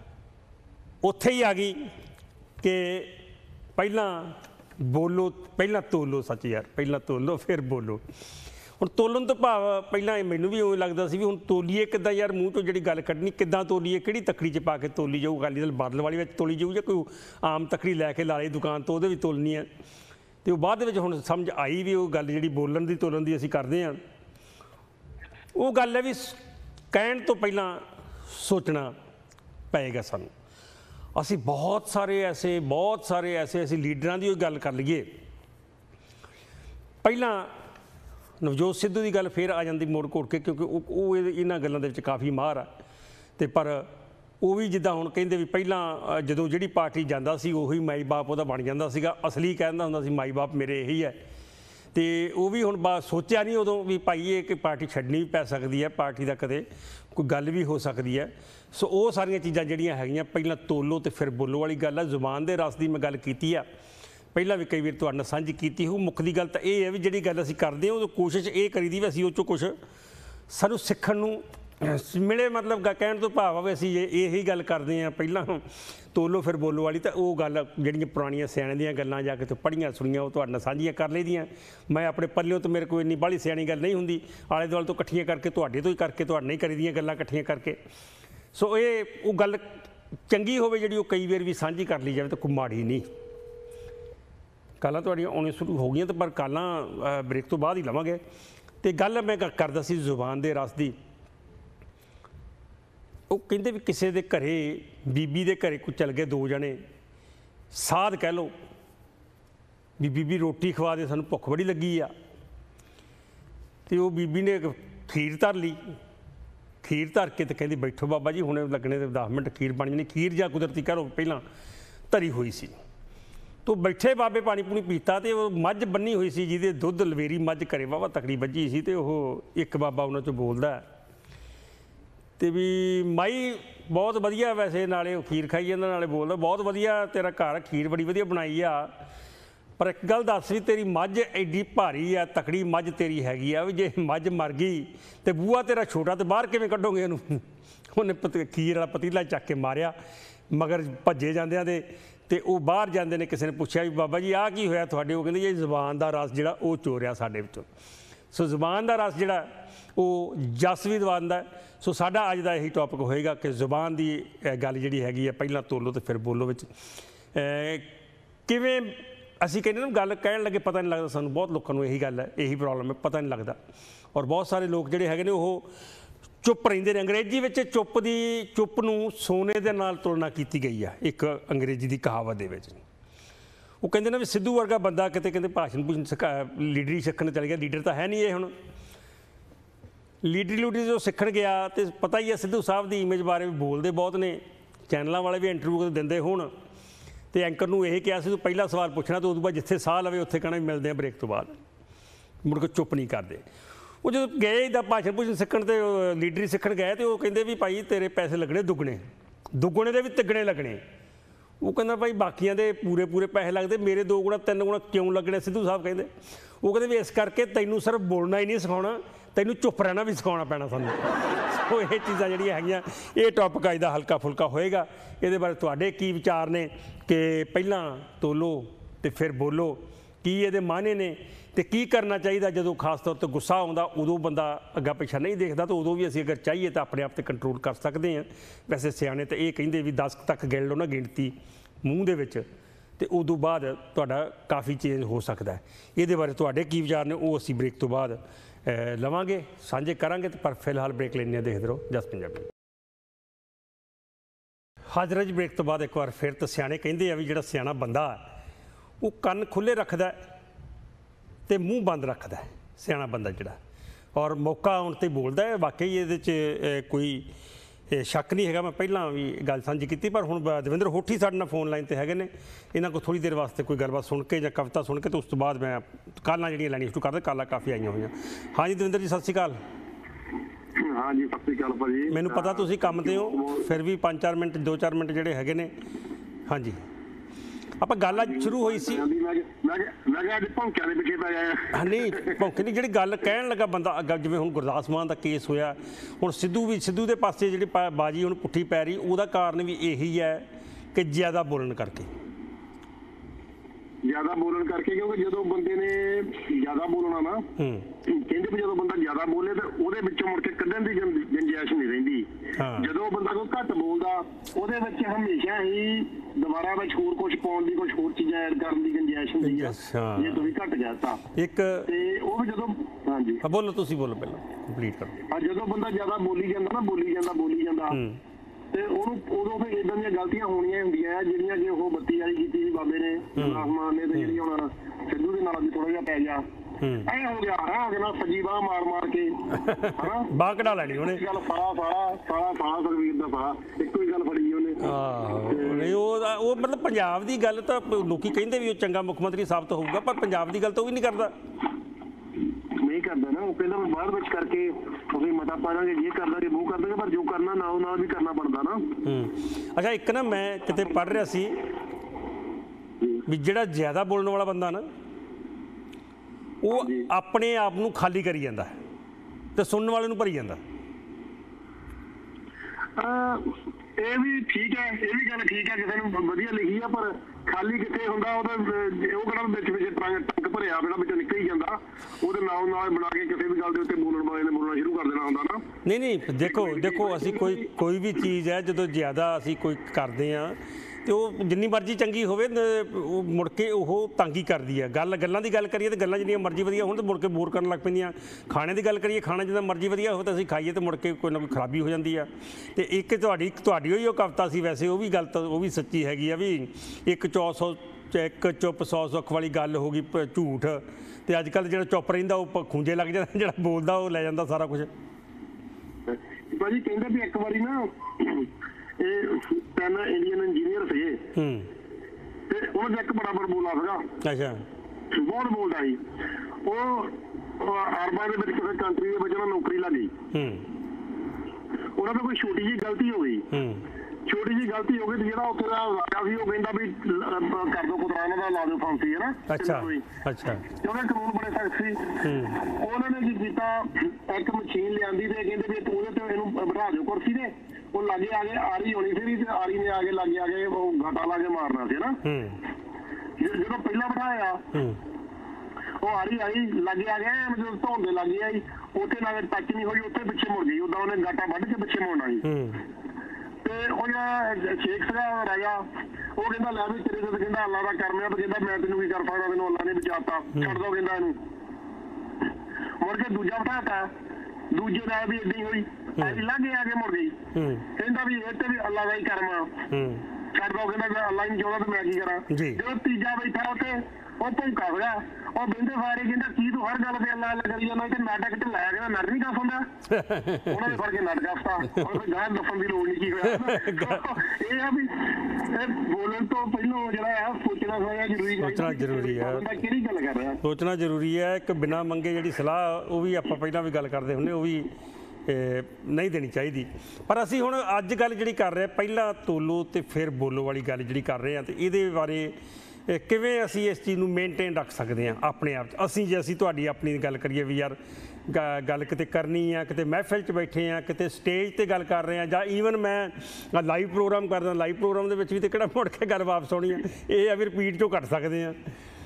ਉੱਥੇ ਹੀ ਆ ਗਈ ਕਿ ਪਹਿਲਾਂ ਬੋਲੋ, ਪਹਿਲਾਂ ਤੋਲੋ, ਸੱਚ ਯਾਰ, ਪਹਿਲਾਂ ਤੋਲੋ ਫਿਰ ਬੋਲੋ। ਹੁਣ ਤੋਲਣ ਤੋਂ ਭਾਵ ਪਹਿਲਾਂ ਮੈਨੂੰ ਵੀ ਉਵੇਂ ਲੱਗਦਾ ਸੀ ਵੀ ਹੁਣ ਤੋਲੀਏ ਕਿੱਦਾਂ ਯਾਰ, ਮੂੰਹ ਤੋਂ ਜਿਹੜੀ ਗੱਲ ਕੱਢਣੀ ਕਿੱਦਾਂ ਤੋਲੀਏ, ਕਿਹੜੀ ਤੱਕੜੀ 'ਚ ਪਾ ਕੇ ਤੋਲੀ ਜਾਊ, ਅਕਾਲੀ ਦਲ ਬਾਦਲ ਵਾਲੀ ਵਿੱਚ ਤੋਲੀ ਜਾਊ ਜਾਂ ਕੋਈ ਆਮ ਤੱਕੜੀ ਲੈ ਕੇ ਲਾ ਲਈ ਦੁਕਾਨ ਤੋਂ ਉਹਦੇ ਵੀ ਤੋਲਣੀ ਹੈ। ਅਤੇ ਉਹ ਬਾਅਦ ਦੇ ਵਿੱਚ ਹੁਣ ਸਮਝ ਆਈ ਵੀ ਉਹ ਗੱਲ ਜਿਹੜੀ ਬੋਲਣ ਦੀ ਤੋਲਣ ਦੀ ਅਸੀਂ ਕਰਦੇ ਹਾਂ, ਉਹ ਗੱਲ ਹੈ ਵੀ ਕਹਿਣ ਤੋਂ ਪਹਿਲਾਂ ਸੋਚਣਾ ਪਏਗਾ ਸਾਨੂੰ। ਅਸੀਂ ਬਹੁਤ ਸਾਰੇ ਐਸੇ ਅਸੀਂ ਲੀਡਰਾਂ ਦੀ ਗੱਲ ਕਰ ਲਈਏ। ਪਹਿਲਾਂ ਨਵਜੋਤ ਸਿੱਧੂ ਦੀ ਗੱਲ ਫਿਰ ਆ ਜਾਂਦੀ ਮੋੜ ਘੋੜ ਕੇ, ਕਿਉਂਕਿ ਉਹ ਇਹਨਾਂ ਗੱਲਾਂ ਦੇ ਵਿੱਚ ਕਾਫੀ ਮਾਹਰ ਆ। ਤੇ ਪਰ ਉਹ ਵੀ ਜਿੱਦਾਂ ਹੁਣ ਕਹਿੰਦੇ ਵੀ ਪਹਿਲਾਂ ਜਦੋਂ ਜਿਹੜੀ ਪਾਰਟੀ ਜਾਂਦਾ ਸੀ ਉਹੀ ਮਾਈ ਬਾਪ ਉਹਦਾ ਬਣ ਜਾਂਦਾ ਸੀਗਾ, ਅਸਲੀ ਕਹਿੰਦਾ ਹੁੰਦਾ ਸੀ ਮਾਈ ਬਾਪ ਮੇਰੇ ਇਹੀ ਹੈ। ਤੇ ਉਹ ਵੀ ਹੁਣ ਸੋਚਿਆ ਨਹੀਂ ਉਦੋਂ ਵੀ ਭਾਈ ਇਹ ਕਿ ਪਾਰਟੀ ਛੱਡਣੀ ਵੀ ਪੈ ਸਕਦੀ ਹੈ, ਪਾਰਟੀ ਦਾ ਕਦੇ ਕੋਈ ਗੱਲ ਵੀ ਹੋ ਸਕਦੀ ਹੈ। ਸੋ ਉਹ ਸਾਰੀਆਂ ਚੀਜ਼ਾਂ ਜਿਹੜੀਆਂ ਹੈਗੀਆਂ, ਪਹਿਲਾਂ ਤੋਲੋ ਤੇ ਫਿਰ ਬੋਲੋ ਵਾਲੀ ਗੱਲ ਆ। ਜ਼ੁਬਾਨ ਦੇ ਰਸ ਦੀ ਮੈਂ ਗੱਲ ਕੀਤੀ ਆ, ਪਹਿਲਾਂ ਵੀ ਕਈ ਵਾਰ ਤੁਹਾਡੇ ਨਾਲ ਸਾਂਝੀ ਕੀਤੀ ਹੋ। ਮੁੱਖ ਦੀ ਗੱਲ ਤਾਂ ਇਹ ਹੈ ਵੀ ਜਿਹੜੀ ਗੱਲ ਅਸੀਂ ਕਰਦੇ ਹਾਂ ਉਹ ਕੋਸ਼ਿਸ਼ ਇਹ ਕਰੀਦੀ ਵੀ ਅਸੀਂ ਉਹ 'ਚੋਂ ਕੁਛ ਸਾਨੂੰ ਸਿੱਖਣ ਨੂੰ ਮਿਲੇ। ਮਤਲਬ ਕਹਿਣ ਤੋਂ ਭਾਵ ਆਵੇ ਅਸੀਂ ਇਹੀ ਗੱਲ ਕਰਦੇ ਹਾਂ ਪਹਿਲਾਂ ਤੋਲੋ ਫਿਰ ਬੋਲੋ ਵਾਲੀ, ਤਾਂ ਉਹ ਗੱਲ ਜਿਹੜੀਆਂ ਪੁਰਾਣੀਆਂ ਸਿਆਣੇ ਦੀਆਂ ਗੱਲਾਂ ਜਾ ਕੇ ਤੋਂ ਪੜ੍ਹੀਆਂ ਸੁਣੀਆਂ ਉਹ ਤੁਹਾਡੇ ਨਾਲ ਸਾਂਝੀਆਂ ਕਰ ਲਈਆਂ। ਮੈਂ ਆਪਣੇ ਪੱਲਿਓਂ ਤੋਂ ਮੇਰੇ ਕੋਲ ਇੰਨੀ ਬਾਹਲੀ ਸਿਆਣੀ ਗੱਲ ਨਹੀਂ ਹੁੰਦੀ, ਆਲੇ ਦੁਆਲੇ ਤੋਂ ਇਕੱਠੀਆਂ ਕਰਕੇ ਤੁਹਾਡੇ ਤੋਂ ਹੀ ਕਰਕੇ ਤੁਹਾਡੇ ਨਾਲ ਹੀ ਕਰੀਦੀਆਂ ਗੱਲਾਂ ਇਕੱਠੀਆਂ ਕਰਕੇ। ਸੋ ਇਹ ਉਹ ਗੱਲ ਚੰਗੀ ਹੋਵੇ ਜਿਹੜੀ ਉਹ ਕਈ ਵਾਰ ਵੀ ਸਾਂਝੀ ਕਰ ਲਈ ਜਾਵੇ ਤਾਂ ਕੋਈ ਮਾੜੀ ਨਹੀਂ। ਕਾਲਾਂ ਤੁਹਾਡੀਆਂ ਆਉਣੀਆਂ ਸ਼ੁਰੂ ਹੋ ਗਈਆਂ, ਤਾਂ ਪਰ ਕਾਲਾਂ ਬ੍ਰੇਕ ਤੋਂ ਬਾਅਦ ਹੀ ਲਵਾਂਗੇ। ਅਤੇ ਗੱਲ ਮੈਂ ਕਰਦਾ ਸੀ ਜ਼ੁਬਾਨ ਦੇ ਰਸ ਦੀ। ਉਹ ਕਹਿੰਦੇ ਵੀ ਕਿਸੇ ਦੇ ਘਰੇ ਬੀਬੀ ਦੇ ਘਰੇ ਕੋਈ ਚੱਲ ਗਏ ਦੋ ਜਣੇ, ਸਾਧ ਕਹਿ ਲਓ ਵੀ ਬੀਬੀ ਰੋਟੀ ਖਵਾ ਦੇ ਸਾਨੂੰ ਭੁੱਖ ਬੜੀ ਲੱਗੀ ਆ। ਅਤੇ ਉਹ ਬੀਬੀ ਨੇ ਖੀਰ ਧਰ ਲਈ, ਖੀਰ ਧਰ ਕੇ ਤੇ ਕਹਿੰਦੀ ਬੈਠੋ ਬਾਬਾ ਜੀ ਹੁਣੇ ਲੱਗਣੇ ਤੇ 10 ਮਿੰਟ ਖੀਰ ਬਣ ਜਾਣੀ। ਖੀਰ ਜਾਂ ਕੁਦਰਤੀ ਘਰੋਂ ਪਹਿਲਾਂ ਧਰੀ ਹੋਈ ਸੀ। ਤੋ ਬੈਠੇ ਬਾਬੇ ਪਾਣੀ ਪੂਣੀ ਪੀਤਾ, ਅਤੇ ਉਹ ਮੱਝ ਬੰਨੀ ਹੋਈ ਸੀ ਜਿਹਦੇ ਦੁੱਧ ਲਵੇਰੀ ਮੱਝ ਘਰੇ ਵਾਹਵਾ ਤਕੜੀ ਵੱਜੀ ਸੀ। ਅਤੇ ਉਹ ਇੱਕ ਬਾਬਾ ਉਹਨਾਂ 'ਚੋਂ ਬੋਲਦਾ ਅਤੇ ਵੀ ਮਾਈ ਬਹੁਤ ਵਧੀਆ, ਵੈਸੇ ਨਾਲੇ ਉਹ ਖੀਰ ਖਾਈ ਜਾਂਦਾ ਨਾਲੇ ਬੋਲਦਾ ਬਹੁਤ ਵਧੀਆ ਤੇਰਾ ਘਰ, ਖੀਰ ਬੜੀ ਵਧੀਆ ਬਣਾਈ ਆ, ਪਰ ਇੱਕ ਗੱਲ ਦੱਸ ਵੀ ਤੇਰੀ ਮੱਝ ਐਡੀ ਭਾਰੀ ਆ, ਤਕੜੀ ਮੱਝ ਤੇਰੀ ਹੈਗੀ ਆ, ਵੀ ਜੇ ਮੱਝ ਮਰ ਗਈ ਤੇ ਬੂਆ ਤੇਰਾ ਛੋਟਾ ਤੇ ਬਾਹਰ ਕਿਵੇਂ ਕੱਢੋਗੇ ਇਹਨੂੰ? ਉਹਨੇ ਖੀਰ ਵਾਲਾ ਪਤੀਲਾ ਚੱਕ ਕੇ ਮਾਰਿਆ, ਮਗਰ ਭੱਜੇ ਜਾਂਦਿਆਂ ਦੇ ਤੇ ਉਹ ਬਾਹਰ ਜਾਂਦੇ ਨੇ। ਕਿਸੇ ਨੇ ਪੁੱਛਿਆ ਵੀ ਬਾਬਾ ਜੀ ਆਹ ਕੀ ਹੋਇਆ ਤੁਹਾਡੇ? ਉਹ ਕਹਿੰਦੇ ਜੀ ਜ਼ੁਬਾਨ ਦਾ ਰਸ ਜਿਹੜਾ ਉਹ ਚੋਰਿਆ ਸਾਡੇ ਵਿੱਚੋਂ। ਸੋ ਜ਼ੁਬਾਨ ਦਾ ਰਸ ਜਿਹੜਾ ਉਹ ਜਸ ਵੀ ਦਵਾਉਂਦਾ। ਸੋ ਸਾਡਾ ਅੱਜ ਦਾ ਇਹੀ ਟੌਪਿਕ ਹੋਏਗਾ ਕਿ ਜ਼ੁਬਾਨ ਦੀ ਗੱਲ ਜਿਹੜੀ ਹੈਗੀ ਹੈ, ਪਹਿਲਾਂ ਤੋਲੋ ਤੇ ਫਿਰ ਬੋਲੋ ਵਿੱਚ ਕਿਵੇਂ ਅਸੀਂ ਕਹਿੰਦੇ ਨਾ ਗੱਲ ਕਹਿਣ ਲੱਗੇ ਪਤਾ ਨਹੀਂ ਲੱਗਦਾ ਸਾਨੂੰ। ਬਹੁਤ ਲੋਕਾਂ ਨੂੰ ਇਹੀ ਗੱਲ ਹੈ, ਇਹੀ ਪ੍ਰੋਬਲਮ ਹੈ, ਪਤਾ ਨਹੀਂ ਲੱਗਦਾ। ਔਰ ਬਹੁਤ ਸਾਰੇ ਲੋਕ ਜਿਹੜੇ ਹੈਗੇ ਨੇ ਉਹ ਚੁੱਪ ਰਹਿੰਦੇ ਨੇ। ਅੰਗਰੇਜ਼ੀ ਵਿੱਚ ਚੁੱਪ ਨੂੰ ਸੋਨੇ ਦੇ ਨਾਲ ਤੁਲਨਾ ਕੀਤੀ ਗਈ ਆ ਇੱਕ ਅੰਗਰੇਜ਼ੀ ਦੀ ਕਹਾਵਤ ਦੇ ਵਿੱਚ। ਉਹ ਕਹਿੰਦੇ ਨੇ ਵੀ ਸਿੱਧੂ ਵਰਗਾ ਬੰਦਾ ਕਿਤੇ ਕਹਿੰਦੇ ਭਾਸ਼ਣ ਲੀਡਰੀ ਸਿੱਖਣ ਚਲ ਗਿਆ। ਲੀਡਰ ਤਾਂ ਹੈ ਨਹੀਂ ਇਹ। ਹੁਣ ਲੀਡਰੀ ਜੋ ਸਿੱਖਣ ਗਿਆ ਤੇ ਪਤਾ ਹੀ ਹੈ ਸਿੱਧੂ ਸਾਹਿਬ ਦੀ ਇਮੇਜ ਬਾਰੇ ਵੀ ਬੋਲਦੇ ਬਹੁਤ ਨੇ। ਚੈਨਲਾਂ ਵਾਲੇ ਵੀ ਇੰਟਰਵਿਊ ਦਿੰਦੇ ਹੋਣ ਤੇ ਐਂਕਰ ਨੂੰ ਇਹ ਕਿਹਾ ਸੀ ਤੂੰ ਪਹਿਲਾ ਸਵਾਲ ਪੁੱਛਣਾ ਤੇ ਉਦੋਂ ਬਾਅਦ ਜਿੱਥੇ ਸਾਹ ਲਵੇ ਉੱਥੇ ਕਹਿਣਾ ਵੀ ਮਿਲਦੇ ਆ ਬ੍ਰੇਕ ਤੋਂ ਬਾਅਦ। ਮੁੜ ਕੇ ਚੁੱਪ ਨਹੀਂ ਕਰਦੇ। ਉਹ ਜਦੋਂ ਗਏ ਇੱਦਾਂ ਭਾਸ਼ਣ ਸਿੱਖਣ ਤੇ ਲੀਡਰੀ ਸਿੱਖਣ ਗਏ ਤੇ ਉਹ ਕਹਿੰਦੇ ਵੀ ਭਾਈ ਤੇਰੇ ਪੈਸੇ ਲੱਗਣੇ ਦੁੱਗਣੇ ਦੇ ਵੀ ਤਿੱਗਣੇ ਲੱਗਣੇ। ਉਹ ਕਹਿੰਦਾ ਭਾਈ ਬਾਕੀਆਂ ਦੇ ਪੂਰੇ ਪੈਸੇ ਲੱਗਦੇ, ਮੇਰੇ 2 ਗੁਣਾ 3 ਗੁਣਾ ਕਿਉਂ ਲੱਗਣੇ? ਸਿੱਧੂ ਸਾਹਿਬ ਕਹਿੰਦੇ ਉਹ ਕਹਿੰਦੇ ਵੀ ਇਸ ਕਰਕੇ ਤੈਨੂੰ ਸਿਰਫ ਬੋਲਣਾ ਹੀ ਨਹੀਂ ਸਿਖਾਉਣਾ, ਤੈਨੂੰ ਚੁੱਪ ਰਹਿਣਾ ਵੀ ਸਿਖਾਉਣਾ ਪੈਣਾ ਸਾਨੂੰ। ਸੋ ਇਹ ਚੀਜ਼ਾਂ ਜਿਹੜੀਆਂ ਹੈਗੀਆਂ, ਇਹ ਟੌਪਿਕ ਅੱਜ ਦਾ ਹਲਕਾ ਫੁਲਕਾ ਹੋਏਗਾ। ਇਹਦੇ ਬਾਰੇ ਤੁਹਾਡੇ ਕੀ ਵਿਚਾਰ ਨੇ ਕਿ ਪਹਿਲਾਂ ਤੋਲੋ ਤੇ ਫਿਰ ਬੋਲੋ, ਕੀ ਇਹਦੇ ਮਾਅਨੇ ਨੇ ਤੇ ਕੀ ਕਰਨਾ ਚਾਹੀਦਾ ਜਦੋਂ ਖਾਸ ਤੌਰ 'ਤੇ ਗੁੱਸਾ ਆਉਂਦਾ? ਉਦੋਂ ਬੰਦਾ ਅੱਗਾ ਪਿੱਛਾ ਨਹੀਂ ਦੇਖਦਾ ਤਾਂ ਉਦੋਂ ਵੀ ਅਸੀਂ ਅਗਰ ਚਾਹੀਏ ਤਾਂ ਆਪਣੇ ਆਪ 'ਤੇ ਕੰਟਰੋਲ ਕਰ ਸਕਦੇ ਹਾਂ। ਵੈਸੇ ਸਿਆਣੇ ਤਾਂ ਇਹ ਕਹਿੰਦੇ ਵੀ 10 ਤੱਕ ਗਿਣ ਲਓ ਨਾ ਗਿਣਤੀ ਮੂੰਹ ਦੇ ਵਿੱਚ, ਤੇ ਉਦੋਂ ਬਾਅਦ ਤੁਹਾਡਾ ਕਾਫੀ ਚੇਂਜ ਹੋ ਸਕਦਾ ਹੈ। ਇਹਦੇ ਬਾਰੇ ਤੁਹਾਡੇ ਕੀ ਵਿਚਾਰ ਨੇ ਉਹ ਅਸੀਂ ਬ੍ਰੇਕ ਤੋਂ ਬਾਅਦ ਲਵਾਂਗੇ, ਸਾਂਝੇ ਕਰਾਂਗੇ। ਤੇ ਪਰ ਫਿਲਹਾਲ ਬ੍ਰੇਕ ਲੈਂਦੇ ਹਾਂ। ਦੇਖਦੇ ਰਹੋ ਜਸ ਪੰਜਾਬੀ। ਹਾਜ਼ਰ ਜੀ ਬ੍ਰੇਕ ਤੋਂ ਬਾਅਦ ਇੱਕ ਵਾਰ ਫਿਰ। ਤਾਂ ਸਿਆਣੇ ਕਹਿੰਦੇ ਆ ਵੀ ਜਿਹੜਾ ਸਿਆਣਾ ਬੰਦਾ ਉਹ ਕੰਨ ਖੁੱਲ੍ਹੇ ਰੱਖਦਾ ਤੇ ਮੂੰਹ ਬੰਦ ਰੱਖਦਾ, ਸਿਆਣਾ ਬੰਦਾ ਜਿਹੜਾ, ਔਰ ਮੌਕਾ ਆਉਣ 'ਤੇ ਬੋਲਦਾ ਹੈ। ਵਾਕਈ ਇਹਦੇ 'ਚ ਕੋਈ ਸ਼ੱਕ ਨਹੀਂ ਹੈਗਾ। ਮੈਂ ਪਹਿਲਾਂ ਵੀ ਗੱਲ ਸਾਂਝੀ ਕੀਤੀ, ਪਰ ਹੁਣ ਦਵਿੰਦਰ ਹੋਠੀ ਸਾਡੇ ਨਾਲ ਫੋਨ ਲਾਈਨ 'ਤੇ ਹੈਗੇ ਨੇ। ਇਹਨਾਂ ਕੋਲ ਥੋੜ੍ਹੀ ਦੇਰ ਵਾਸਤੇ ਕੋਈ ਗੱਲਬਾਤ ਸੁਣ ਕੇ ਜਾਂ ਕਵਿਤਾ ਸੁਣ ਕੇ ਤੇ ਉਸ ਤੋਂ ਬਾਅਦ ਮੈਂ ਕਾਲਾਂ ਜਿਹੜੀਆਂ ਲੈਣੀਆਂ ਸ਼ੁਰੂ ਕਰਦਾ। ਕਾਲਾਂ ਕਾਫੀ ਆਈਆਂ ਹੋਈਆਂ। ਹਾਂਜੀ ਦਵਿੰਦਰ ਜੀ ਸਤਿ ਸ਼੍ਰੀ ਅਕਾਲ। ਹਾਂਜੀ ਸਤਿ ਸ਼੍ਰੀ ਅਕਾਲ ਭਾਜੀ। ਮੈਨੂੰ ਪਤਾ ਤੁਸੀਂ ਕੰਮ 'ਤੇ ਹੋ, ਫਿਰ ਵੀ 5-4 ਮਿੰਟ 2-4 ਮਿੰਟ ਜਿਹੜੇ ਹੈਗੇ ਨੇ। ਹਾਂਜੀ ਆਪਾਂ ਗੱਲ ਅੱਜ ਸ਼ੁਰੂ ਹੋਈ ਸੀ। ਮੈਂ ਕਿਹਾ ਅੱਜ ਭੌਂਕਿਆਂ ਦੇ ਪਿੱਛੇ ਪੈ ਗਏ। ਨਹੀਂ ਭੌਂਕੇ ਨਹੀਂ, ਜਿਹੜੀ ਗੱਲ ਕਹਿਣ ਲੱਗਾ ਬੰਦਾ ਅੱਗਾ, ਜਿਵੇਂ ਹੁਣ ਗੁਰਦਾਸ ਮਾਨ ਦਾ ਕੇਸ ਹੋਇਆ, ਹੁਣ ਸਿੱਧੂ ਦੇ ਪਾਸੇ ਜਿਹੜੀ ਬਾਜੀ ਹੁਣ ਪੁੱਠੀ ਪੈ ਰਹੀ, ਉਹਦਾ ਕਾਰਨ ਵੀ ਇਹੀ ਹੈ ਕਿ ਜ਼ਿਆਦਾ ਬੋਲਣ ਕਰਕੇ। ਕਿਉਂਕਿ ਜਦੋਂ ਬੰਦੇ ਨੇ ਜ਼ਿਆਦਾ ਬੋਲਣਾ ਨਾ, ਕਹਿੰਦੇ ਵੀ ਜਦੋਂ ਬੰਦਾ ਜ਼ਿਆਦਾ ਬੋਲੇ ਤੇ ਉਹਦੇ ਵਿੱਚੋਂ ਮੁੜ ਕੇ ਕੱਢਣ ਦੀ ਗੁੰਜਾਇਸ਼ ਨਹੀਂ ਰਹਿੰਦੀ। ਜਦੋਂ ਬੰਦਾ ਕੋਈ ਘੱਟ ਬੋਲਦਾ ਉਹਦੇ ਵਿੱਚ ਹਮੇਸ਼ਾ ਹੀ ਦੁਬਾਰਾ ਵਿੱਚ ਹੋਰ ਕੁਝ ਪਾਉਣ ਦੀ, ਕੁਝ ਹੋਰ ਚੀਜ਼ਾਂ ਐਡ ਕਰਨ ਦੀ ਗੁੰਜਾਇਸ਼ ਹੁੰਦੀ ਹੈ। ਜੇ ਤੁਸੀਂ ਘੱਟ ਗਿਆ ਤਾਂ ਇੱਕ ਤੇ ਉਹ ਵੀ ਜਦੋਂ ਹਾਂਜੀ ਬੋਲੋ, ਤੁਸੀਂ ਬੋਲੋ ਪਹਿਲਾਂ ਕੰਪਲੀਟ ਕਰੋ। ਜਦੋਂ ਬੰਦਾ ਜ਼ਿਆਦਾ ਬੋਲੀ ਜਾਂਦਾ ਤੇ ਉਹਨੂੰ ਉਦੋਂ ਫਿਰ ਇਦਾਂ ਦੀਆਂ ਗਲਤੀਆਂ ਹੋਣੀਆਂ ਹੁੰਦੀਆਂ ਜਿਹੜੀਆਂ ਕਿ ਉਹ 32 ਵਾਲੀ ਕੀਤੀ ਸੀ ਬਾਬੇ ਨੇ, ਗੁਰਦਾਸਮਾਨ ਨੇ, ਤੇ ਜਿਹੜੀ ਹੁਣ ਸਿੱਧੂ ਦੇ ਨਾਲ ਵੀ ਥੋੜਾ ਜਿਹਾ ਪੈ ਗਿਆ। ਐ ਹੋ ਗਿਆ ਨਾ ਸੱਜੀ ਬਾਹ ਮਾਰ ਕੇ ਹਨਾ ਬਾਹ ਕਢਾ ਲੈਣੀ ਉਹਨੇ। ਗੱਲ ਸਾਲਾ ਸਰਵੀਰ ਦਾ ਫਾ ਇੱਕੋ ਹੀ ਗੱਲ ਫੜੀ ਉਹਨੇ। ਨਹੀਂ ਉਹ ਮਤਲਬ ਪੰਜਾਬ ਦੀ ਗੱਲ ਤਾਂ ਲੋਕੀ ਕਹਿੰਦੇ ਵੀ ਉਹ ਚੰਗਾ ਮੁੱਖ ਮੰਤਰੀ ਸਾਬਤ ਹੋਊਗਾ, ਪਰ ਪੰਜਾਬ ਦੀ ਗੱਲ ਤਾਂ ਉਹ ਵੀ ਨਹੀਂ ਕਰਦਾ ਨਾ। ਉਹ ਪਹਿਲਾਂ ਬਾਹਰ ਵਿੱਚ ਕਰਕੇ ਅਸੀਂ ਮਤਾ ਪਾ ਦਾਂਗੇ, ਇਹ ਕਰ ਦਾਂਗੇ, ਉਹ ਕਰ ਦਾਂਗੇ, ਪਰ ਜੋ ਕਰਨਾ ਨਾਲ ਵੀ ਕਰਨਾ ਬਣਦਾ ਨਾ। ਅੱਛਾ ਇੱਕ ਨਾ ਮੈਂ ਕਿਤੇ ਪੜ੍ਹ ਰਿਹਾ ਸੀ ਵੀ ਜਿਹੜਾ ਜ਼ਿਆਦਾ ਬੋਲਣ ਵਾਲਾ ਬੰਦਾ ਨਾ ਉਹ ਆਪਣੇ ਆਪ ਨੂੰ ਖਾਲੀ ਕਰੀ ਜਾਂਦਾ ਤੇ ਸੁਣਨ ਵਾਲੇ ਨੂੰ ਭਰੀ ਜਾਂਦਾ। ਇਹ ਵੀ ਠੀਕ ਹੈ, ਇਹ ਵੀ ਗੱਲ ਠੀਕ ਹੈ, ਕਿਸੇ ਨੂੰ ਵਧੀਆ ਲਿਖੀ ਆ, ਪਰ ਖਾਲੀ ਕਿੱਥੇ ਹੁੰਦਾ? ਉਹਦਾ ਉਹ ਕਿਹੜਾ ਵਿੱਚ ਟੰਕ ਭਰਿਆ ਜਿਹੜਾ ਵਿੱਚੋਂ ਨਿਕਲ ਹੀ ਜਾਂਦਾ, ਉਹਦੇ ਨਾਲ ਬਣਾ ਕੇ ਕਿਸੇ ਵੀ ਗੱਲ ਦੇ ਉੱਤੇ ਬੋਲਣ ਵਾਲੇ ਨੇ ਬੋਲਣਾ ਸ਼ੁਰੂ ਕਰ ਦੇਣਾ ਹੁੰਦਾ ਨਾ। ਨਹੀਂ ਦੇਖੋ ਅਸੀਂ ਕੋਈ ਵੀ ਚੀਜ਼ ਹੈ ਜਦੋਂ ਜ਼ਿਆਦਾ ਅਸੀਂ ਕੋਈ ਕਰਦੇ ਹਾਂ ਤੇ ਉਹ ਜਿੰਨੀ ਮਰਜ਼ੀ ਚੰਗੀ ਹੋਵੇ ਉਹ ਮੁੜ ਕੇ ਉਹ ਤੰਗ ਹੀ ਕਰਦੀ ਹੈ। ਗੱਲਾਂ ਦੀ ਗੱਲ ਕਰੀਏ ਤਾਂ ਗੱਲਾਂ ਜਿੰਨੀਆਂ ਮਰਜ਼ੀ ਵਧੀਆ ਹੋਣ ਤਾਂ ਮੁੜ ਕੇ ਬੋਰ ਕਰਨ ਲੱਗ ਪੈਂਦੀਆਂ। ਖਾਣੇ ਦੀ ਗੱਲ ਕਰੀਏ, ਖਾਣਾ ਜਿੰਨਾ ਮਰਜ਼ੀ ਵਧੀਆ ਹੋਵੇ ਤਾਂ ਅਸੀਂ ਖਾਈਏ ਤਾਂ ਮੁੜ ਕੇ ਕੋਈ ਨਾ ਕੋਈ ਖਰਾਬੀ ਹੋ ਜਾਂਦੀ ਆ। ਤੇ ਇੱਕ ਤੁਹਾਡੀ ਹੋਈ ਉਹ ਕਵਿਤਾ ਸੀ, ਵੈਸੇ ਉਹ ਵੀ ਗੱਲ ਤਾਂ ਉਹ ਵੀ ਸੱਚੀ ਹੈਗੀ ਆ ਵੀ ਇੱਕ ਚੁੱਪ 100 ਸੁੱਖ ਵਾਲੀ ਗੱਲ ਹੋ ਗਈ ਝੂਠ। ਤੇ ਅੱਜ ਕੱਲ੍ਹ ਜਿਹੜਾ ਚੁੱਪ ਰਹਿੰਦਾ ਉਹ ਖੂੰਜੇ ਲੱਗ ਜਾਂਦਾ, ਜਿਹੜਾ ਬੋਲਦਾ ਉਹ ਲੈ ਜਾਂਦਾ ਸਾਰਾ ਕੁਝ। ਭਾਜੀ ਕਹਿੰਦੇ ਵੀ ਇੱਕ ਵਾਰੀ ਨਾ ਇਹ 3 ਇੰਡੀਅਨ ਇੰਜੀਨੀਅਰ ਸੀਗੇ ਤੇ ਉਹਨਾਂ ਦਾ ਇੱਕ ਬਰਾਬਰ ਬੋਲਾ ਸੀਗਾ। ਅੱਛਾ ਬਹੁਤ ਬੋਲਦਾ ਸੀ ਉਹ। ਅਰਬਾਂ ਦੇ ਵਿੱਚ ਕਿਸੇ ਕੰਟਰੀ ਦੇ ਵਿੱਚ ਉਹਨਾਂ ਨੌਕਰੀ ਲੱਗ ਗਈ। ਉਹਨਾਂ ਤੋਂ ਕੋਈ ਛੋਟੀ ਜਿਹੀ ਗਲਤੀ ਹੋ ਗਈ, ਛੋਟੀ ਜਿਹੀ ਗਲਤੀ ਹੋ ਗਈ, ਜਿਹੜਾ ਉੱਥੇ ਦਾ ਰਾਜਾ ਸੀ ਉਹ ਕਹਿੰਦਾ ਵੀ ਕਰ ਦੋ ਕੁਤਰਾਨਾ ਦਾ ਲਾ ਦਿਓ ਫਾਂਸੀ, ਹੈ ਨਾ। ਅੱਛਾ ਅੱਛਾ। ਕਿਉਂਕਿ ਕਾਨੂੰਨ ਬੜੇ ਸਖਤ ਸੀ। ਉਹਨਾਂ ਨੇ ਕੀ ਕੀਤਾ, ਇੱਕ ਮਸ਼ੀਨ ਲਿਆਂਦੀ ਤੇ ਕਹਿੰਦੇ ਵੀ ਤੂੰ ਉਹਦੇ ਤੇ ਇਹਨੂੰ ਬਿਠਾ ਦਿਓ ਕੁਰਸੀ ਤੇ, ਉਹ ਲਾਗੇ ਆ ਗਏ, ਆਰੀ ਹੋਣੀ ਸੀ ਤੇ ਆਰੀ ਨੇ ਆ ਕੇ ਲਾਗੇ ਆ ਕੇ ਉਹ ਗਾਟਾ ਲਾ ਕੇ ਮਾਰਨਾ ਸੀ ਨਾ। ਜਦੋਂ ਪਹਿਲਾਂ ਬਿਠਾਇਆ ਉਹ ਆਰੀ ਆਈ ਲਾਗੇ ਆ ਗਿਆ, ਜਦੋਂ ਧੋਣ ਦੇ ਲਾਗੇ ਆਈ ਉੱਥੇ ਨਾ ਟੱਚ ਨਹੀਂ ਹੋਈ, ਉੱਥੇ ਪਿੱਛੇ ਮੁੜ ਗਈ, ਉਦਾਂ ਉਹਨੇ ਗਾਟਾ ਵੱਢ ਕੇ ਪਿੱਛੇ ਮੁੜਨਾ ਸੀ। ਤੇ ਉਹ ਜਿਹੜਾ ਸ਼ੇਖ ਸੀਗਾ ਰਾਜਾ, ਉਹ ਕਹਿੰਦਾ ਲੈ ਵੀ ਤੇਰੇ ਤੇ ਕਹਿੰਦਾ ਅੱਲਾ ਦਾ ਕਰਮ ਆ, ਤੇ ਕਹਿੰਦਾ ਮੈਂ ਤੈਨੂੰ ਕੀ ਕਰ ਸਕਦਾ, ਤੈਨੂੰ ਅੱਲਾ ਨੇ ਬਚਾਤਾ, ਛੱਡ ਦੋ ਕਹਿੰਦਾ ਇਹਨੂੰ। ਮੁੜ ਕੇ ਦੂਜਾ ਬਿਠਾਤਾ, ਦੂਜੇ ਨਾਲ ਵੀ ਏਦਾਂ ਹੀ ਹੋਈ, ਲਾਗੇ ਆ ਕੇ ਮੁੜ ਗਈ, ਕਹਿੰਦਾ ਵੀ ਇਹ ਤੇ ਵੀ ਅੱਲਾ ਦਾ ਹੀ ਕਰਮ ਆ, ਛੱਡ ਦੋ ਕਹਿੰਦਾ, ਅੱਲਾ ਹੀ ਨਹੀਂ ਚਾਹੁੰਦਾ ਤੇ ਮੈਂ ਕੀ ਕਰਾਂ। ਜਦੋਂ ਤੀਜਾ ਬੈਠਾ ਉੱਥੇ ਉਹ ਭੌਂਕਾ ਹੋਇਆ, ਉਹ ਬਿੰਦੇ ਸਾਰੇ ਕਹਿੰਦਾ ਕੀ ਤੂੰ ਹਰ ਗੱਲ ਤੇ ਅੱਲਾ ਅੱਲਾ ਕਰੀ ਜਾਂਦਾ, ਤੇ ਨਾਟਕ ਤੇ ਲਾਇਆ ਕਹਿੰਦਾ ਨੱਟ ਨਹੀਂ ਕੱਸ ਹੁੰਦਾ, ਉਹਨਾਂ ਨੇ ਫੜ ਕੇ ਨੱਟ ਕੱਸਤਾ, ਹੁਣ ਗਾਹ ਦੱਸਣ ਦੀ ਲੋੜ ਨਹੀਂ ਕੀ ਹੋਇਆ। ਇਹ ਆ ਵੀ ਬੋਲਣ ਤੋਂ ਪਹਿਲਾਂ ਜਿਹੜਾ ਆ ਸੋਚਣਾ ਹੋਇਆ ਜ਼ਰੂਰੀ ਹੈ, ਬੰਦਾ ਕਿਹੜੀ ਗੱਲ ਕਰ ਰਿਹਾ, ਸੋਚਣਾ ਜ਼ਰੂਰੀ ਹੈ। ਇੱਕ ਬਿਨਾਂ ਮੰਗੇ ਜਿਹੜੀ ਸਲਾਹ ਉਹ ਵੀ ਆਪਾਂ ਪਹਿਲਾਂ ਵੀ ਗੱਲ ਕਰਦੇ ਹੁੰਦੇ, ਉਹ ਵੀ ਨਹੀਂ ਦੇਣੀ ਚਾਹੀਦੀ। ਪਰ ਅਸੀਂ ਹੁਣ ਅੱਜ ਗੱਲ ਜਿਹੜੀ ਕਰ ਰਹੇ, ਪਹਿਲਾਂ ਤੋਲੋ ਤੇ ਫਿਰ ਬੋਲੋ ਵਾਲੀ ਗੱਲ ਜਿਹੜੀ ਕਰ ਰਹੇ ਹਾਂ, ਤੇ ਇਹਦੇ ਬਾਰੇ ਕਿਵੇਂ ਅਸੀਂ ਇਸ ਚੀਜ਼ ਨੂੰ ਮੇਨਟੇਨ ਰੱਖ ਸਕਦੇ ਹਾਂ ਆਪਣੇ ਆਪ 'ਚ। ਅਸੀਂ ਜੇ ਅਸੀਂ ਤੁਹਾਡੀ ਆਪਣੀ ਗੱਲ ਕਰੀਏ ਵੀ ਯਾਰ ਗੱਲ ਕਿਤੇ ਕਰਨੀ ਆ, ਕਿਤੇ ਮਹਿਫਿਲ 'ਚ ਬੈਠੇ ਆ, ਕਿਤੇ ਸਟੇਜ ਤੇ ਗੱਲ ਕਰ ਰਹੇ ਆ, ਜਾਂ ਈਵਨ ਮੈਂ ਲਾਈਵ ਪ੍ਰੋਗਰਾਮ ਕਰਦਾ, ਲਾਈਵ ਪ੍ਰੋਗਰਾਮ ਦੇ ਵਿੱਚ ਵੀ ਤੇ ਕਿਹੜਾ ਮੁੜ ਕੇ ਗੱਲ ਵਾਪਸ ਆਉਣੀ ਆ, ਇਹ ਆ ਵੀ ਰਿਪੀਟ 'ਚੋਂ ਕੱਟ ਸਕਦੇ ਆ।